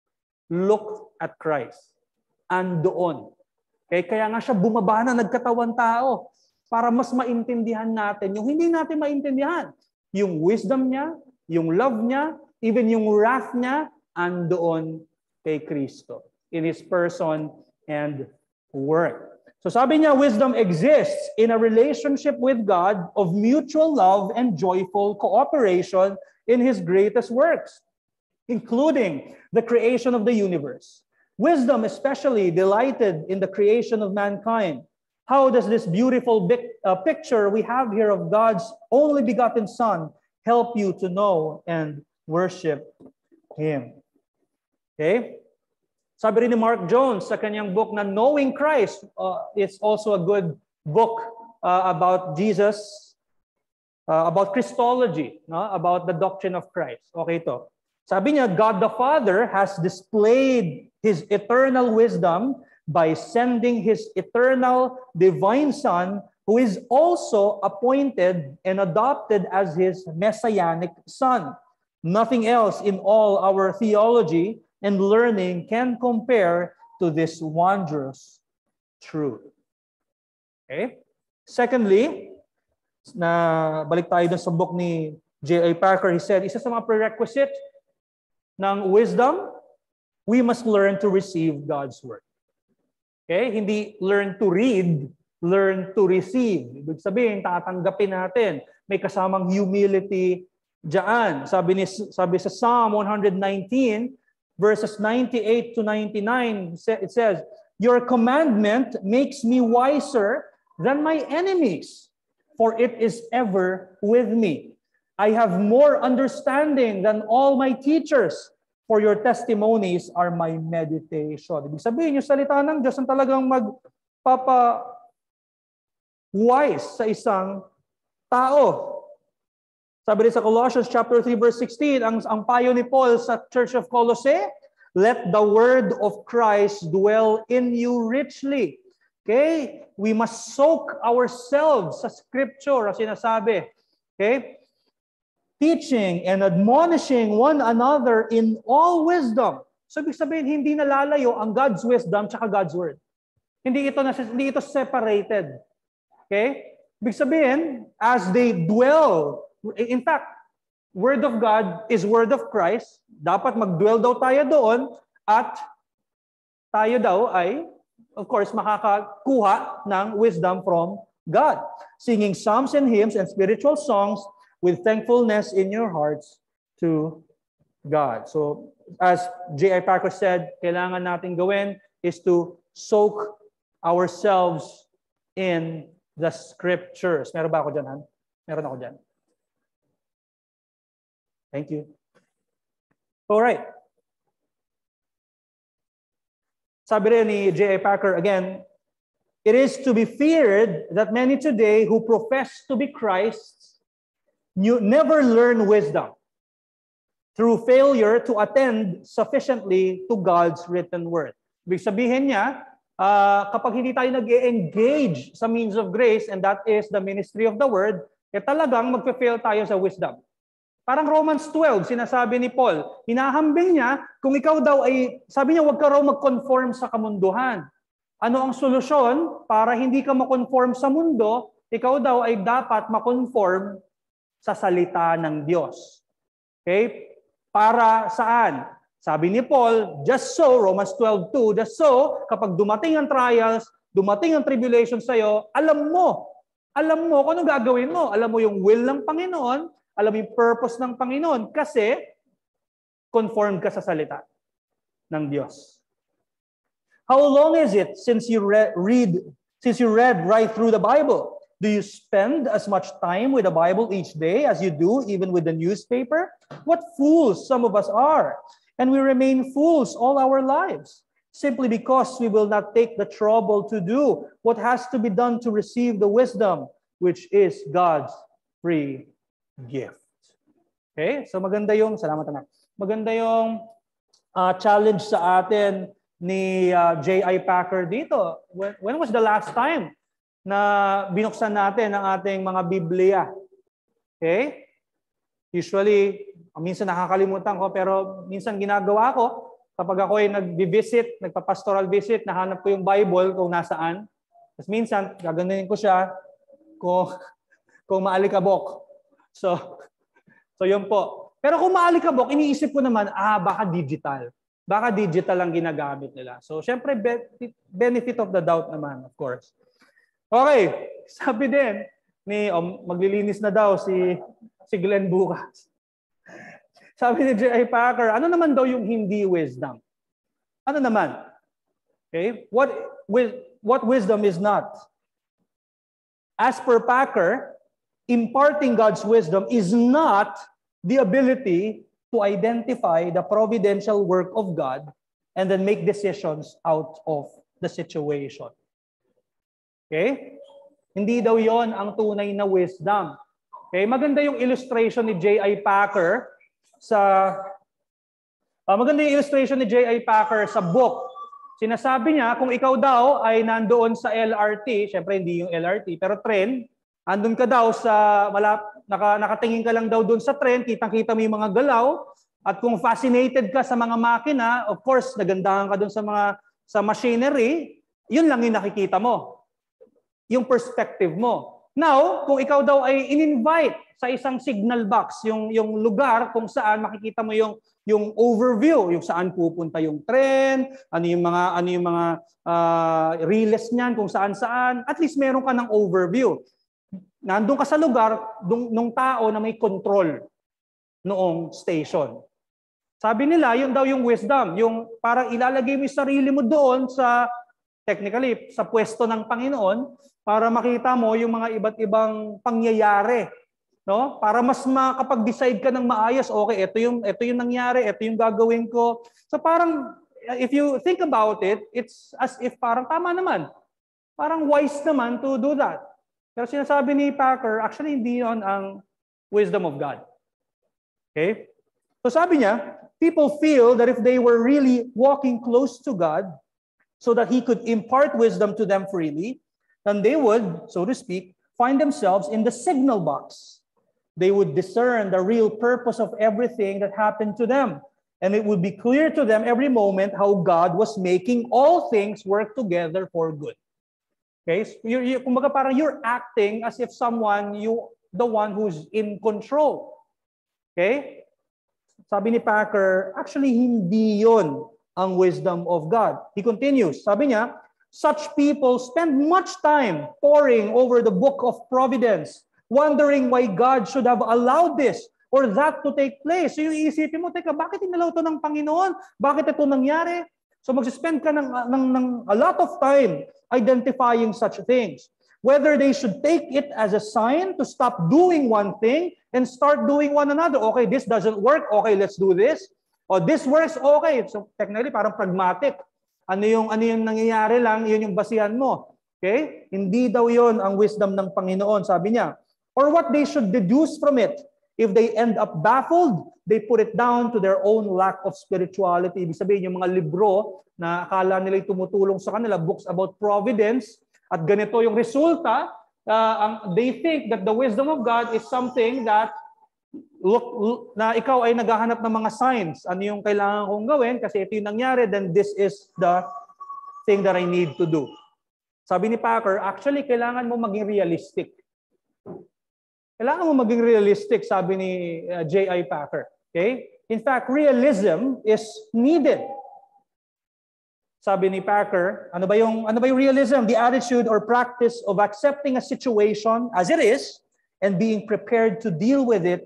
Look at Christ. Andoon. Okay? Kaya nga siya bumaba na nagkatawan tao para mas maintindihan natin yung hindi natin maintindihan. Yung wisdom niya, yung love niya, even yung wrath niya, andoon kay Kristo in His person and work. So sabi niya, wisdom exists in a relationship with God of mutual love and joyful cooperation in His greatest works, including the creation of the universe. Wisdom especially delighted in the creation of mankind. How does this beautiful big, uh, picture we have here of God's only begotten Son help you to know and worship Him? Okay? Sabi rin ni Mark Jones sa kanyang book na Knowing Christ, uh, it's also a good book uh, about Jesus, uh, about Christology, no? About the doctrine of Christ. Okay ito. Sabi niya, God the Father has displayed His eternal wisdom by sending His eternal divine Son, who is also appointed and adopted as His messianic Son. Nothing else in all our theology and learning can compare to this wondrous truth. Okay? Secondly, na balik tayo dun sa book ni J I Packer, he said, isa sa mga prerequisite ng wisdom, we must learn to receive God's word. Okay? Hindi learn to read, learn to receive. Ibig sabihin, tatanggapin natin. May kasamang humility diyan. Sabi ni sabi sa Psalm one nineteen verses ninety-eight to ninety-nine, it says, "Your commandment makes me wiser than my enemies, for it is ever with me. I have more understanding than all my teachers, for your testimonies are my meditation." Ibig sabihin, yung salita ng Diyos ang talagang magpapa-wise sa isang tao. Sabi rin sa Colossians chapter three verse sixteen, ang, ang payo ni Paul sa Church of Colossae, "Let the word of Christ dwell in you richly." Okay? We must soak ourselves sa scripture, as sinasabi. Okay? Teaching and admonishing one another in all wisdom. So, ibig sabihin, hindi nalalayo ang God's wisdom tsaka God's word. Hindi ito, hindi ito separated. Okay? Ibig sabihin, as they dwell, in fact, word of God is word of Christ. Dapat mag-dwell daw tayo doon at tayo daw ay, of course, makakakuha ng wisdom from God. Singing psalms and hymns and spiritual songs with thankfulness in your hearts to God. So, as J I Packer said, kailangan natin gawin is to soak ourselves in the scriptures. Meron ba ako dyan, Han? Meron ako dyan. Thank you. All right. Sabi rin ni J I Packer again, "It is to be feared that many today who profess to be Christ's never learn wisdom through failure to attend sufficiently to God's written word." Ibig sabihin niya, uh, kapag hindi tayo nag-engage sa means of grace, and that is the ministry of the word, eh talagang magpe-fail tayo sa wisdom. Parang Romans twelve, sinasabi ni Paul, hinahambing niya, kung ikaw daw ay, sabi niya, huwag ka raw mag-conform sa kamunduhan. Ano ang solusyon para hindi ka ma-conform sa mundo? Ikaw daw ay dapat ma-conform sa salita ng Diyos. Okay? Para saan? Sabi ni Paul, just so, Romans twelve two, just so, kapag dumating ang trials, dumating ang tribulation sa'yo, alam mo, alam mo kung ano gagawin mo. Alam mo yung will ng Panginoon, alam mo yung purpose ng Panginoon, kasi conformed ka sa salita ng Diyos. How long is it since you re- read, since you read right through the Bible? Do you spend as much time with the Bible each day as you do even with the newspaper? What fools some of us are. And we remain fools all our lives, simply because we will not take the trouble to do what has to be done to receive the wisdom, which is God's free gift. Okay? So maganda yung, salamat anak, maganda yung uh, challenge sa atin ni uh, J I Packer dito. When, when was the last time na binuksan natin ang ating mga Biblia? Okay? Usually, minsan nakakalimutan ko, pero minsan ginagawa ko, kapag ako ay nag-visit, nagpa-pastoral visit, nahanap ko yung Bible kung nasaan. Tapos minsan, gaganunin ko siya kung, kung maalikabok. So, so yun po. Pero kung maalikabok, iniisip ko naman, ah, baka digital. Baka digital ang ginagamit nila. So, syempre, benefit of the doubt naman, of course. Okay, sabi din, ni, oh, maglilinis na daw si, si Glenn bukas. Sabi ni J I Packer, ano naman daw yung hindi wisdom? Ano naman? Okay, what, what wisdom is not? As per Packer, imparting God's wisdom is not the ability to identify the providential work of God and then make decisions out of the situation. Okay? Hindi daw yon ang tunay na wisdom. Okay? Maganda yung illustration ni J I Packer sa uh, maganda yung illustration ni J I Packer sa book. Sinasabi niya, kung ikaw daw ay nandoon sa L R T, syempre hindi yung L R T, pero train, andun ka daw sa, wala, naka, nakatingin ka lang daw doon sa trend, kitang-kita mo yung mga galaw, at kung fascinated ka sa mga makina, of course, nagandahan ka doon sa mga sa machinery, yun lang yung nakikita mo. Yung perspective mo. Now, kung ikaw daw ay in-invite sa isang signal box, yung, yung lugar kung saan makikita mo yung, yung overview, yung saan pupunta yung tren, ano yung mga, ano yung mga uh, relays niyan, kung saan-saan, at least meron ka ng overview. Nandun ka sa lugar dung, nung tao na may control noong station. Sabi nila, yun daw yung wisdom, yung parang ilalagay mo yung sarili mo doon sa, technically, sa pwesto ng Panginoon para makita mo yung mga iba't ibang pangyayari. No? Para mas makapag-decide ka ng maayos, okay, ito yung, ito yung nangyari, ito yung gagawin ko. So parang, if you think about it, it's as if parang tama naman. Parang wise naman to do that. Pero sinasabi ni Packer, actually hindi yun ang wisdom of God. Okay? So sabi niya, people feel that if they were really walking close to God so that He could impart wisdom to them freely, then they would, so to speak, find themselves in the signal box. They would discern the real purpose of everything that happened to them. And it would be clear to them every moment how God was making all things work together for good. Okay? So you're, you, kumbaga parang you're acting as if someone, you, the one who's in control. Okay? Sabi ni Packer, actually hindi yun ang wisdom of God. He continues, sabi niya, such people spend much time poring over the book of providence, wondering why God should have allowed this or that to take place. So yung iisipin mo, teka, bakit inalaw to ng Panginoon? Bakit ito nangyari? So magsispend ka ng, ng, ng a lot of time identifying such things. Whether they should take it as a sign to stop doing one thing and start doing one another. Okay, this doesn't work. Okay, let's do this. O this works. Okay. So technically, parang pragmatic. Ano yung, ano yung nangyayari lang, yun yung basihan mo. Okay? Hindi daw yun ang wisdom ng Panginoon, sabi niya. Or what they should deduce from it. If they end up baffled, they put it down to their own lack of spirituality. Ibig sabihin, yung mga libro na akala nila tumutulong sa kanila, books about providence, at ganito yung resulta, uh, ang, they think that the wisdom of God is something that look, look, na ikaw ay naghahanap ng mga signs. Ano yung kailangan kong gawin? Kasi ito yung nangyari, then this is the thing that I need to do. Sabi ni Packer, actually, kailangan mo maging realistic. Kailangan mo maging realistic, sabi ni uh, J I Packer. Okay? In fact, realism is needed. Sabi ni Packer, ano ba yung ano ba yung realism? The attitude or practice of accepting a situation as it is and being prepared to deal with it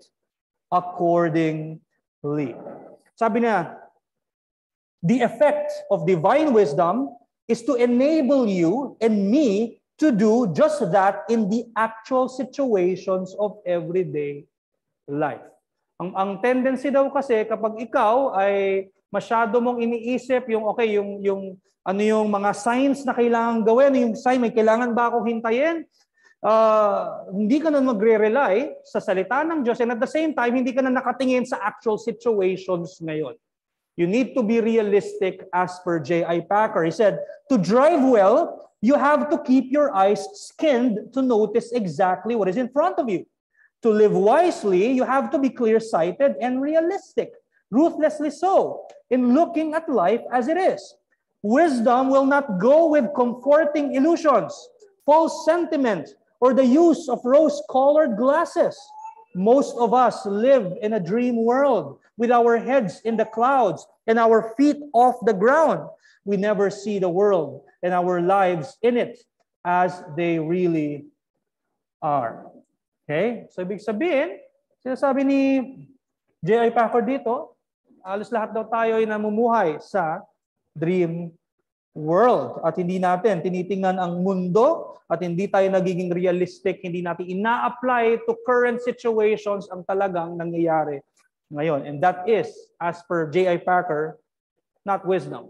accordingly. Sabi niya, the effect of divine wisdom is to enable you and me to do just that in the actual situations of everyday life. Ang, ang tendency daw kasi kapag ikaw ay masyado mong iniisip yung okay, yung yung ano yung mga signs na kailangan gawin, yung sign may kailangan ba akong hintayin? Uh, hindi ka na magre-rely sa salita ng Diyos and at the same time hindi ka na nakatingin sa actual situations ngayon. You need to be realistic as per J I Packer. He said, to drive well, you have to keep your eyes skinned to notice exactly what is in front of you. To live wisely, you have to be clear-sighted and realistic, ruthlessly so, in looking at life as it is. Wisdom will not go with comforting illusions, false sentiment, or the use of rose-colored glasses. Most of us live in a dream world with our heads in the clouds and our feet off the ground. We never see the world and our lives in it as they really are. Okay? So, ibig sabihin, sinasabi ni J I Packer dito, alos lahat daw tayo ay namumuhay sa dream world. At hindi natin tinitingnan ang mundo at hindi tayo nagiging realistic, hindi natin ina-apply to current situations ang talagang nangyayari ngayon. And that is, as per J I Packer, not wisdom.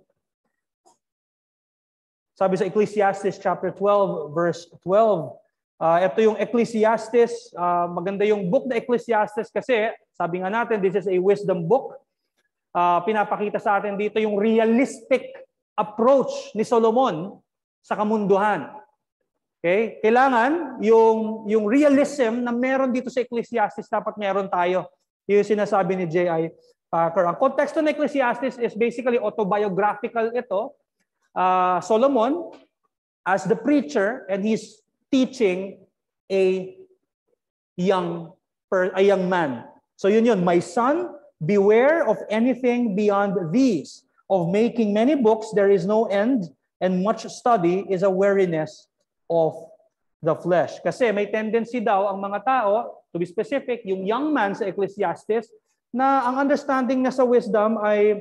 Sabi sa Ecclesiastes chapter twelve, verse twelve, uh, ito yung Ecclesiastes, uh, maganda yung book na Ecclesiastes kasi, sabi nga natin, this is a wisdom book. Uh, pinapakita sa atin dito yung realistic approach ni Solomon sa kamunduhan. Okay? Kailangan yung, yung realism na meron dito sa Ecclesiastes, dapat meron tayo. Yung sinasabi ni J I Packer. Ang konteksto ng Ecclesiastes is basically autobiographical ito. uh, Solomon as the preacher, and he's teaching a young per, a young man. So yun yun, my son, beware of anything beyond these. Of making many books, there is no end, and much study is a weariness of the flesh. Kasi may tendency daw ang mga tao, to be specific, yung young man sa Ecclesiastes, na ang understanding niya sa wisdom ay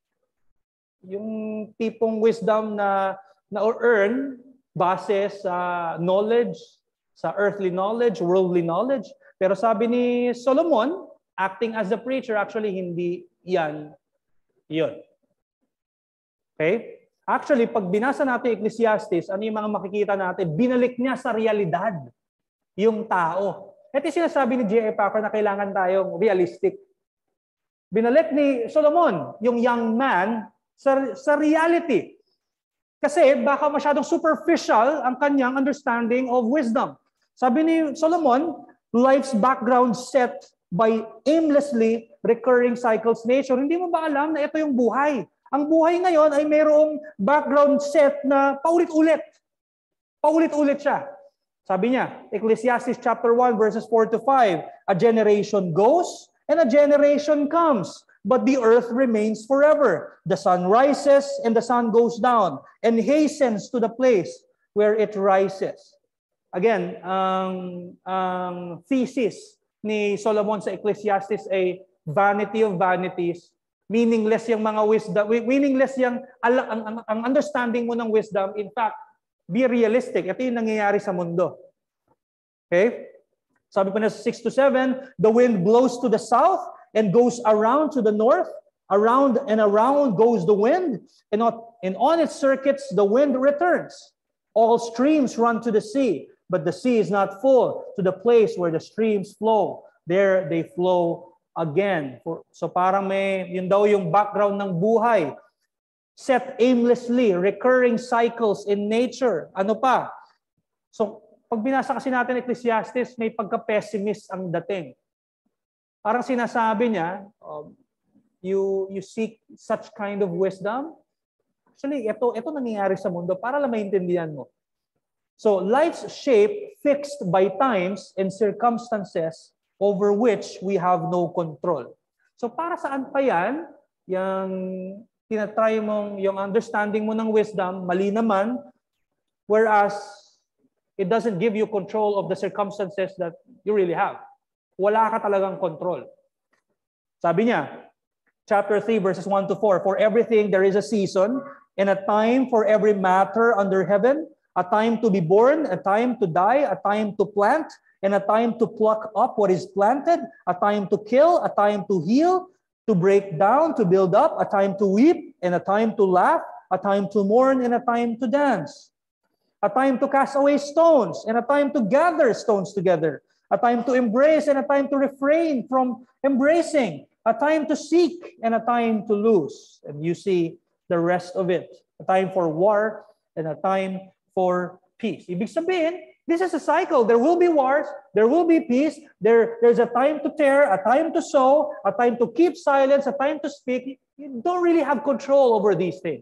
yung tipong wisdom na na-earn base sa knowledge, sa earthly knowledge, worldly knowledge. Pero sabi ni Solomon, acting as the preacher, actually hindi yan yun. Okay? Actually, pag binasa natin Ecclesiastes, ano yung mga makikita natin? Binalik niya sa realidad yung tao. Ito yung sinasabi ni J A Packer na kailangan tayong realistic. Binalik ni Solomon, yung young man, sa, sa reality. Kasi baka masyadong superficial ang kanyang understanding of wisdom. Sabi ni Solomon, life's background set by aimlessly recurring cycles nature. Hindi mo ba alam na ito yung buhay? Ang buhay ngayon ay mayroong background set na paulit-ulit. Paulit-ulit siya. Sabi niya, Ecclesiastes chapter one verses four to five, a generation goes and a generation comes, but the earth remains forever. The sun rises and the sun goes down and hastens to the place where it rises. Again, ang um, um, thesis ni Solomon sa Ecclesiastes ay vanity of vanities. Meaningless yung mga wisdom, meaningless yung ang, ang, ang understanding mo ng wisdom. In fact, be realistic. Ito yung nangyayari sa mundo. Okay? Sabi pa na six to seven, the wind blows to the south and goes around to the north. Around and around goes the wind, and on, and on its circuits the wind returns. All streams run to the sea, but the sea is not full to the place where the streams flow. There they flow again. For, so parang may, yun daw yung background ng buhay. Set aimlessly, recurring cycles in nature. Ano pa? So, pag binasa kasi natin Ecclesiastes, may pagka-pessimist ang dating. Parang sinasabi niya, um, you you seek such kind of wisdom. Actually, ito, ito nangyayari sa mundo para lang maintindihan mo. So, life's shape fixed by times and circumstances over which we have no control. So, para saan pa yan? Yung tinatry mong, yung understanding mo ng wisdom, mali naman, whereas it doesn't give you control of the circumstances that you really have. Wala ka talagang control. Sabi niya, chapter three, verses one to four, for everything there is a season and a time for every matter under heaven, a time to be born, a time to die, a time to plant, and a time to pluck up what is planted, a time to kill, a time to heal, to break down, to build up, a time to weep, and a time to laugh, a time to mourn, and a time to dance, a time to cast away stones, and a time to gather stones together, a time to embrace and a time to refrain from embracing, a time to seek and a time to lose. And you see the rest of it. A time for war and a time for peace. Ibig sabihin, this is a cycle. There will be wars, there will be peace, there, there's a time to tear, a time to sow, a time to keep silence, a time to speak. You don't really have control over these things.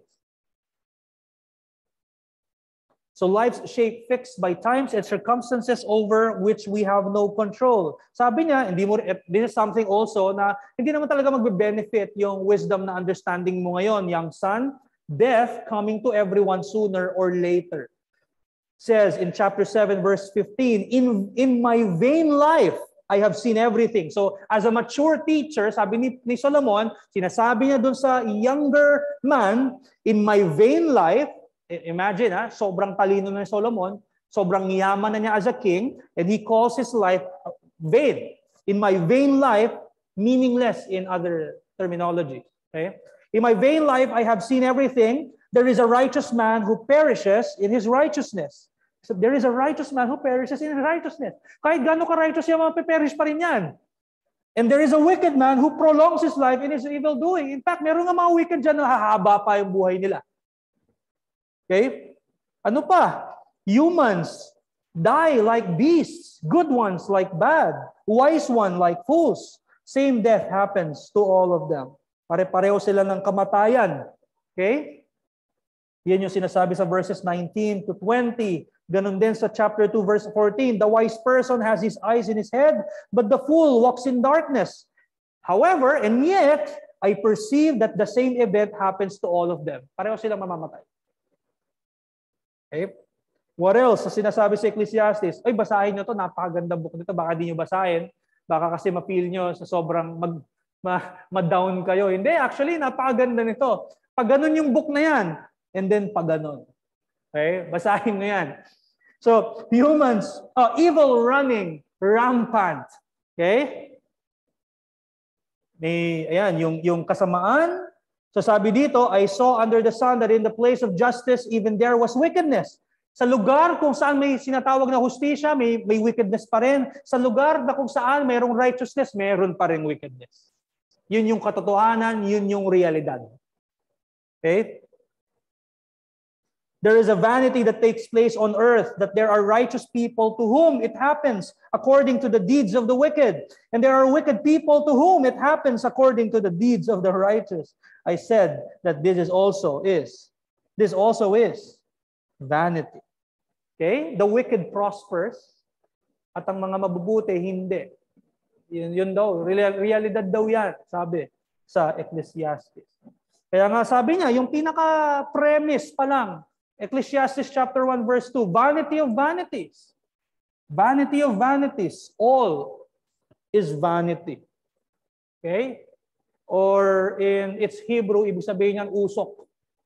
So life's shape fixed by times and circumstances over which we have no control. Sabi niya, hindi mo, this is something also na hindi naman talaga magbe-benefit yung wisdom na understanding mo ngayon, young son. Death coming to everyone sooner or later. Says in chapter seven, verse fifteen, in, in my vain life, I have seen everything. So as a mature teacher, sabi ni, ni Solomon, sinasabi niya dun sa younger man, in my vain life, imagine, ha, sobrang talino na ni Solomon, sobrang yaman na niya as a king, and he calls his life vain. In my vain life, meaningless in other terminologies. Okay? In my vain life, I have seen everything. There is a righteous man who perishes in his righteousness. So there is a righteous man who perishes in his righteousness. Kahit gaano ka-righteous yan, mapiperish pa rin yan. And there is a wicked man who prolongs his life in his evil doing. In fact, meron nga mga wicked dyan na hahaba pa yung buhay nila. Okay? Ano pa? Humans die like beasts, good ones like bad, wise one like fools. Same death happens to all of them. Pare-pareho sila ng kamatayan. Okay? Yan yung sinasabi sa verses nineteen to twenty. Ganon din sa chapter two, verse fourteen. The wise person has his eyes in his head, but the fool walks in darkness. However, and yet, I perceive that the same event happens to all of them. Pareho silang mamamatay. Okay? What else? Sa sinasabi sa Ecclesiastes, ay, basahin nyo to, napakagandang book nito, baka di nyo basahin. Baka kasi ma-feel nyo sa sobrang mag, ma, ma-down kayo. Hindi, actually, napakaganda nito. Pag ganun yung book na yan, and then pag ganun. Okay? Basahin nyo yan. So, humans, uh, evil running rampant. Okay? May, ayan, yung, yung kasamaan. So sabi dito, I saw under the sun that in the place of justice, even there was wickedness. Sa lugar kung saan may sinatawag na hustisya, may, may wickedness pa rin. Sa lugar na kung saan mayroong righteousness, mayroon pa rin wickedness. Yun yung katotohanan, yun yung realidad. Okay? There is a vanity that takes place on earth, that there are righteous people to whom it happens according to the deeds of the wicked. And there are wicked people to whom it happens according to the deeds of the righteous. I said that this is also is. This also is vanity. Okay? The wicked prospers at ang mga mabubuti hindi. Yun, yun daw. Realidad daw yan, sabi sa Ecclesiastes. Kaya nga sabi niya, yung pinaka-premise pa lang, Ecclesiastes chapter one verse two, vanity of vanities. Vanity of vanities. All is vanity. Okay? Or in its Hebrew, ibig sabihin niyan usok.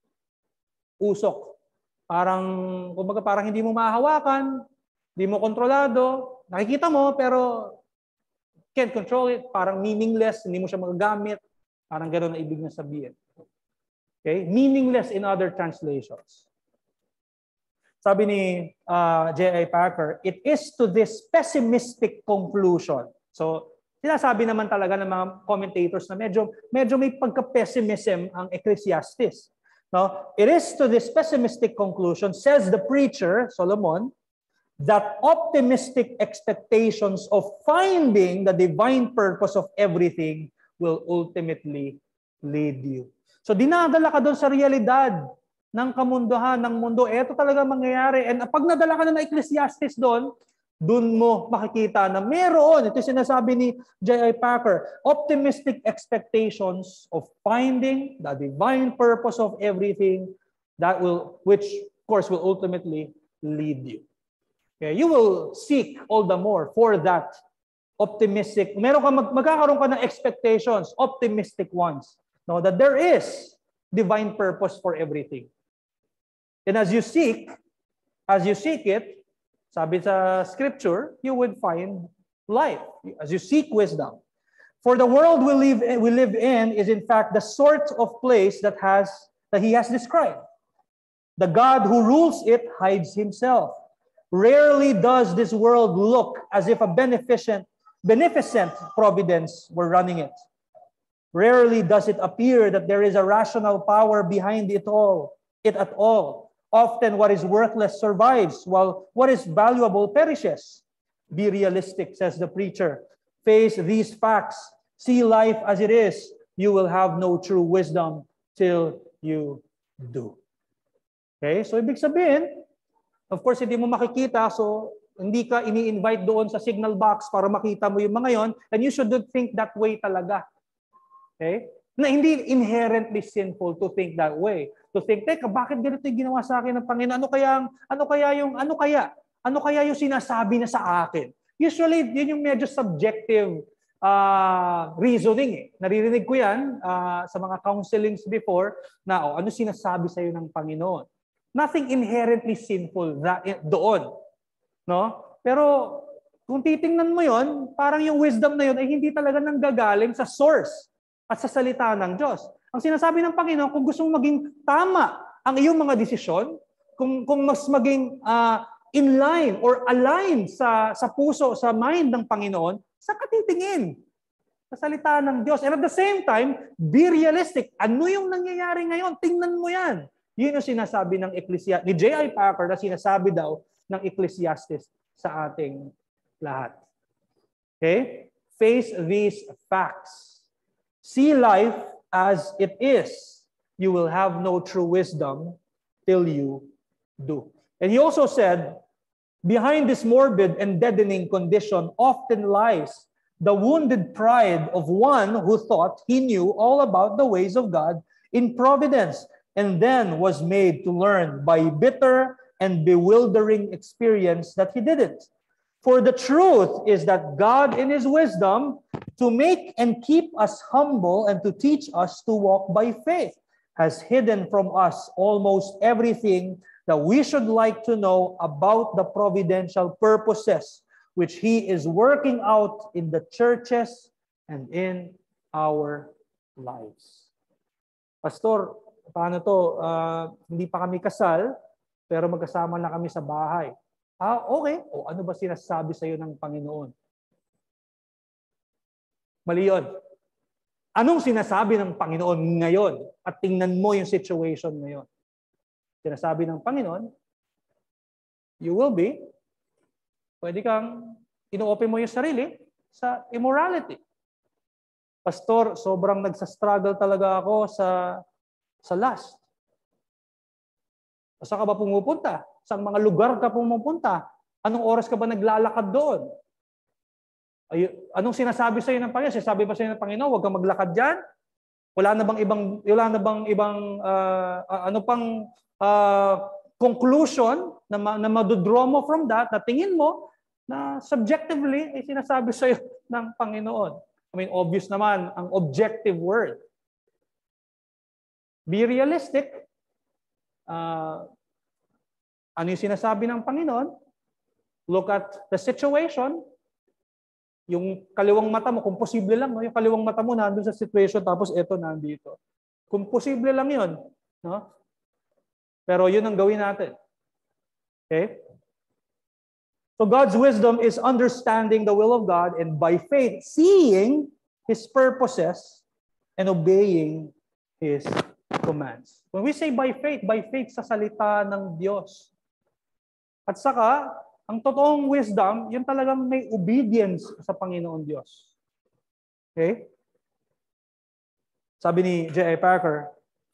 Usok. Parang, kumbaga parang hindi mo mahahawakan, hindi mo kontrolado, nakikita mo pero can't control it, parang meaningless, hindi mo siya magagamit. Parang gano'n na ibig na sabihin. Okay? Meaningless in other translations. Sabi ni uh, J I Packer, it is to this pessimistic conclusion. So, sinasabi naman talaga ng mga commentators na medyo, medyo may pagka-pessimism ang Ecclesiastes. No? It is to this pessimistic conclusion, says the preacher, Solomon, that optimistic expectations of finding the divine purpose of everything will ultimately lead you. So, dinadala ka doon sa realidad ng kamunduhan, ng mundo. Ito talaga mangyayari. And pag nadala ka na ng Ecclesiastes doon, doon mo makikita na meron, ito sinasabi ni J I Packer, optimistic expectations of finding the divine purpose of everything that will, which of course will ultimately lead you. Okay, you will seek all the more for that optimistic, meron ka mag, magkakaroon ka ng expectations, optimistic ones, no, that there is divine purpose for everything. And as you seek, as you seek it, sabi sa scripture, you would find life as you seek wisdom. For the world we live in, we live in is in fact the sort of place that has that he has described. The God who rules it hides himself. Rarely does this world look as if a beneficent, beneficent providence were running it. Rarely does it appear that there is a rational power behind it all, it at all. Often what is worthless survives, while what is valuable perishes. Be realistic, says the preacher. Face these facts. See life as it is. You will have no true wisdom till you do. Okay, so ibig sabihin, of course, hindi mo makikita, so hindi ka ini-invite doon sa signal box para makita mo yung mga yon, and you should think that way talaga. Okay? Na hindi inherently sinful to think that way. To think, teka, bakit ganito yung ginawa sa akin ng Panginoon? Ano kaya, ano kaya yung, ano kaya? Ano kaya yung sinasabi na sa akin? Usually, yun yung medyo subjective uh, reasoning. Eh. Naririnig ko yan uh, sa mga counselings before na, oh, ano sinasabi sa'yo ng Panginoon? Nothing inherently sinful that, doon. No? Pero, kung titingnan mo yon, parang yung wisdom na yun ay hindi talaga nanggagaling sa source at sa salita ng Diyos. Ang sinasabi ng Panginoon, kung gusto mong maging tama ang iyong mga desisyon, kung, kung mas maging uh, in line or align sa, sa puso, sa mind ng Panginoon, sa katitingin, sa salita ng Diyos. And at the same time, be realistic. Ano yung nangyayari ngayon? Tingnan mo yan. Yun yung sinasabi ng Ecclesiastes, ni J I Packer na sinasabi daw ng Ecclesiastes sa ating lahat. Okay? Face these facts. See life as it is. You will have no true wisdom till you do. And he also said, behind this morbid and deadening condition often lies the wounded pride of one who thought he knew all about the ways of God in providence, and then was made to learn by bitter and bewildering experience that he didn't. For the truth is that God in his wisdom to make and keep us humble and to teach us to walk by faith has hidden from us almost everything that we should like to know about the providential purposes which he is working out in the churches and in our lives. Pastor, paano to? Uh, hindi pa kami kasal, pero magkasama na kami sa bahay. Ah, okay. O ano ba sinasabi sa iyo ng Panginoon? Mali yun. Anong sinasabi ng Panginoon ngayon? At tingnan mo yung situation ngayon. Sinasabi ng Panginoon, you will be, pwede kang ino-open mo yung sarili sa immorality. Pastor, sobrang nagsastruggle talaga ako sa sa lust. Saan ka ba pumupunta? Saan mga lugar ka pumupunta? Anong oras ka ba naglalakad doon? Ay, anong sinasabi sa iyo ng Panginoon? Sinasabi ba sa iyo ng Panginoon, huwag kang maglakad diyan? Wala na bang ibang wala na bang ibang uh, uh, ano pang uh, conclusion na, ma, na madodraw mo from that, na tingin mo na subjectively ay sinasabi sa iyo ng Panginoon? I mean, obvious naman ang objective word. Be realistic. Uh, ano yung sinasabi ng Panginoon? Look at the situation. Yung kaliwang mata mo, kung posible lang, no? Yung kaliwang mata mo nandun sa situation, tapos eto nandito. Kung posible lang yun. No? Pero yun ang gawin natin. Okay? So God's wisdom is understanding the will of God and by faith, seeing His purposes and obeying His commands. When we say by faith, by faith sa salita ng Diyos. At saka, ang totoong wisdom, yun talagang may obedience sa Panginoon Diyos. Okay? Sabi ni J I Packer,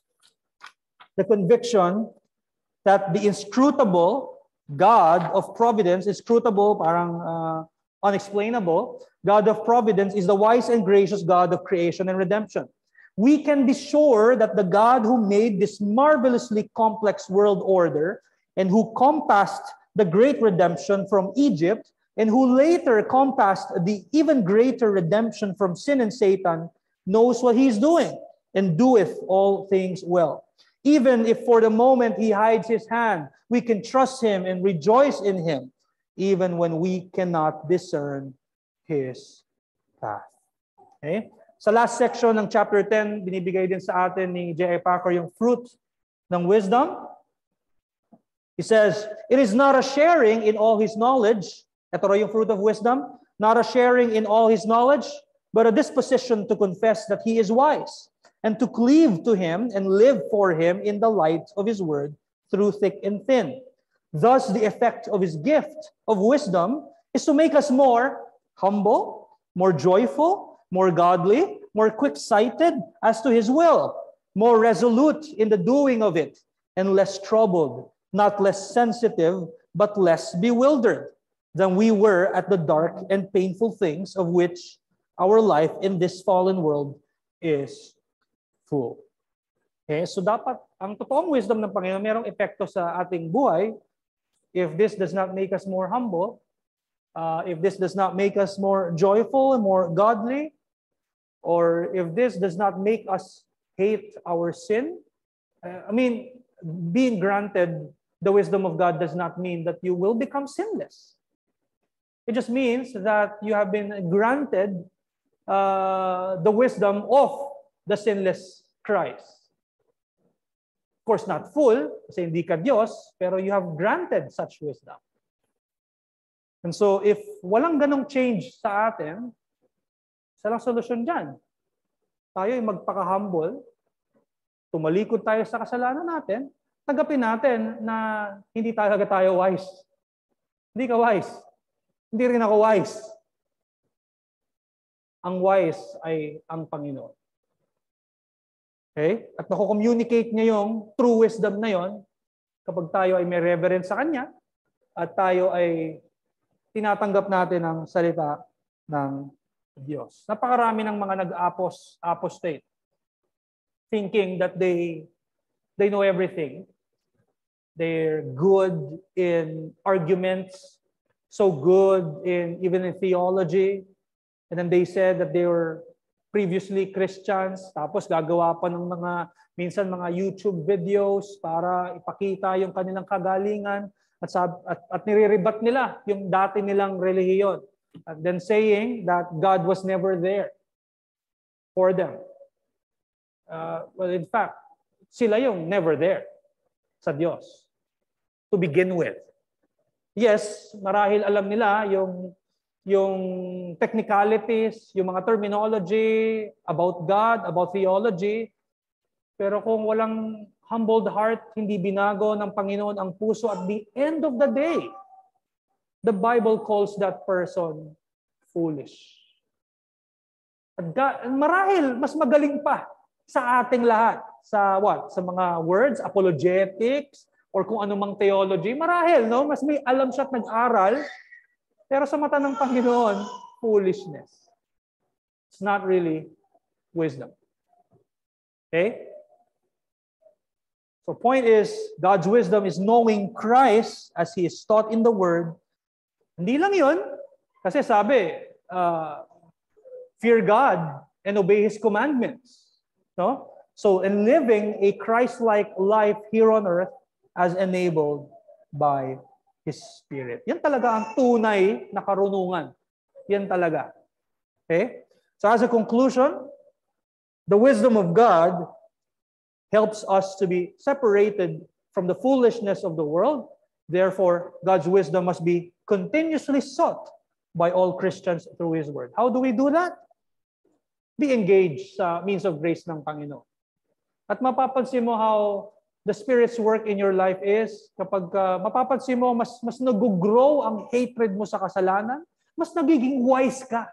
the conviction that the inscrutable God of providence, inscrutable, parang uh, unexplainable, God of providence is the wise and gracious God of creation and redemption. We can be sure that the God who made this marvelously complex world order and who compassed the great redemption from Egypt and who later compassed the even greater redemption from sin and Satan knows what he's doing and doeth all things well. Even if for the moment he hides his hand, we can trust him and rejoice in him, even when we cannot discern his path. Okay? Sa last section ng chapter ten, binibigay din sa atin ni J I Packer yung fruit ng wisdom. He says, it is not a sharing in all his knowledge. Ito raw yung fruit of wisdom. Not a sharing in all his knowledge, but a disposition to confess that he is wise and to cleave to him and live for him in the light of his word through thick and thin. Thus, the effect of his gift of wisdom is to make us more humble, more joyful, more godly, more quick-sighted as to his will, more resolute in the doing of it, and less troubled, not less sensitive, but less bewildered than we were at the dark and painful things of which our life in this fallen world is full. Okay, so dapat, ang totoong wisdom ng Panginoon, merong epekto sa ating buhay. If this does not make us more humble, uh, if this does not make us more joyful and more godly, or if this does not make us hate our sin, uh, I mean, being granted the wisdom of God does not mean that you will become sinless. It just means that you have been granted uh, the wisdom of the sinless Christ. Of course, not full, kasi hindi ka Diyos, pero you have granted such wisdom. And so, if walang ganong change sa atin, isa lang solusyon dyan. Tayo ay magpaka-humble, tumalikod tayo sa kasalanan natin, tanggapin natin na hindi talaga tayo wise. Hindi ka wise. Hindi rin ako wise. Ang wise ay ang Panginoon. Okay? At naku-communicate niya yung true wisdom na yon kapag tayo ay may reverence sa Kanya at tayo ay tinatanggap natin ang salita ng Diyos. Napakarami ng mga nag-apos, apostate, thinking that they they know everything. They're good in arguments, so good in even in theology. And then they said that they were previously Christians, tapos gagawa pa ng mga, minsan mga YouTube videos para ipakita yung kanilang kagalingan at, sab- at, at niriribat nila yung dati nilang relihiyon. And then saying that God was never there for them. Uh, well, in fact, sila yung never there sa Diyos to begin with. Yes, marahil alam nila yung yung technicalities, yung mga terminology about God, about theology, pero kung walang humbled heart, hindi binago ng Panginoon ang puso, at the end of the day, the Bible calls that person foolish. At God, marahil mas magaling pa sa ating lahat sa what? Sa mga words, apologetics, or kung anumang theology, marahil, no? Mas may alam siya at nag-aral, pero sa mata ng Panginoon, foolishness. It's not really wisdom. Okay? So point is, God's wisdom is knowing Christ as He is taught in the Word. Hindi lang yun, kasi sabi, uh, fear God and obey His commandments. No? So, in living a Christ-like life here on earth as enabled by His Spirit. Yan talaga ang tunay na karunungan. Yan talaga. Okay? So as a conclusion, the wisdom of God helps us to be separated from the foolishness of the world. Therefore, God's wisdom must be continuously sought by all Christians through His Word. How do we do that? Be engaged sa means of grace ng Panginoon. At mapapansin mo how the Spirit's work in your life is, kapag uh, mapapansin mo, mas, mas nag-grow ang hatred mo sa kasalanan, mas nagiging wise ka.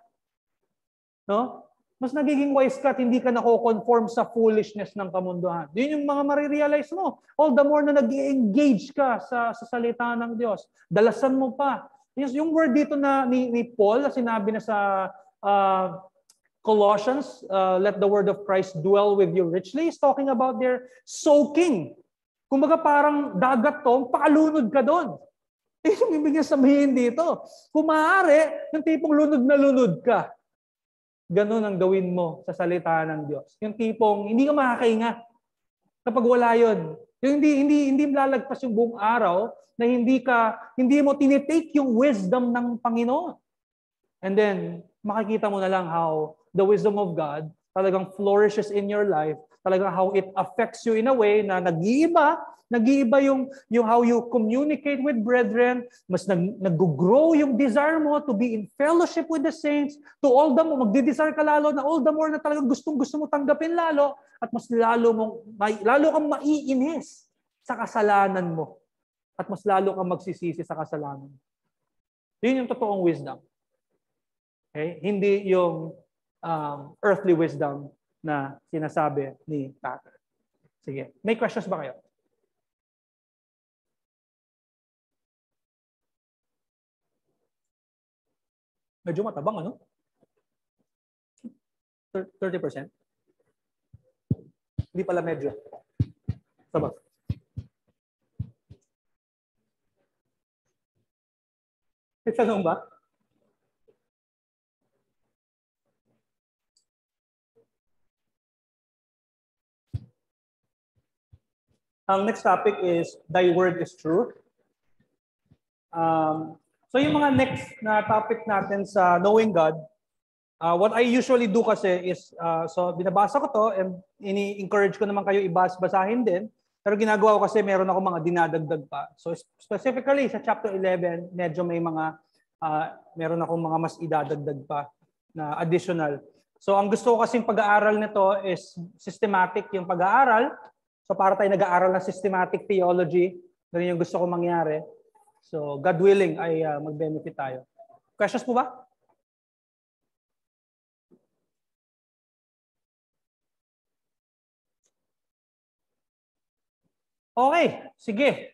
No? Mas nagiging wise ka at hindi ka nako-conform sa foolishness ng kamunduhan. Yun yung mga marirealize mo. All the more na nag-engage ka sa, sa salita ng Diyos. Dalasan mo pa. Yung, yung word dito na ni, ni Paul, na sinabi na sa uh, Colossians, uh, let the word of Christ dwell with you richly, is talking about their soaking. Kumbaga parang dagat to, pakalunod ka doon. Eh, yung ibig sabihin dito, kung maaari, yung tipong lunod na lunod ka. Ganun ang gawin mo sa salita ng Diyos. Yung tipong hindi ka makakainga kapag wala yun. Yung hindi, hindi, hindi lalagpas yung buong araw na hindi ka, hindi mo tinitake yung wisdom ng Panginoon. And then, makikita mo na lang how the wisdom of God talagang flourishes in your life, talagang how it affects you in a way na nag-iiba, nag-iiba yung, yung how you communicate with brethren, mas nag, nag-grow yung desire mo to be in fellowship with the saints, to all the more, magdi-desire ka lalo na all the more na talagang gustong-gusto mo tanggapin lalo, at mas lalo, mong, lalo kang maiinis sa kasalanan mo, at mas lalo kang magsisisi sa kasalanan. Yun yung totoong wisdom. Okay? Hindi yung um, earthly wisdom na sinasabi ni Pastor. Sige. May questions ba kayo? Medyo matabang, ano? thirty percent? Hindi pala medyo. Sabag. May tanong ba? Ang next topic is, Thy Word is True. Um, so yung mga next na topic natin sa Knowing God, uh, what I usually do kasi is, uh, so binabasa ko to, and ini-encourage ko naman kayo ibas-basahin din, pero ginagawa ko kasi meron ako mga dinadagdag pa. So specifically sa chapter eleven, medyo may mga, uh, meron akong mga mas idadagdag pa na additional. So ang gusto ko kasing pag-aaral nito is systematic yung pag-aaral. So para tayo nag-aaral ng systematic theology, ganun yung gusto ko mangyari. So God willing ay uh, mag-benefit tayo. Questions po ba? Okay, sige.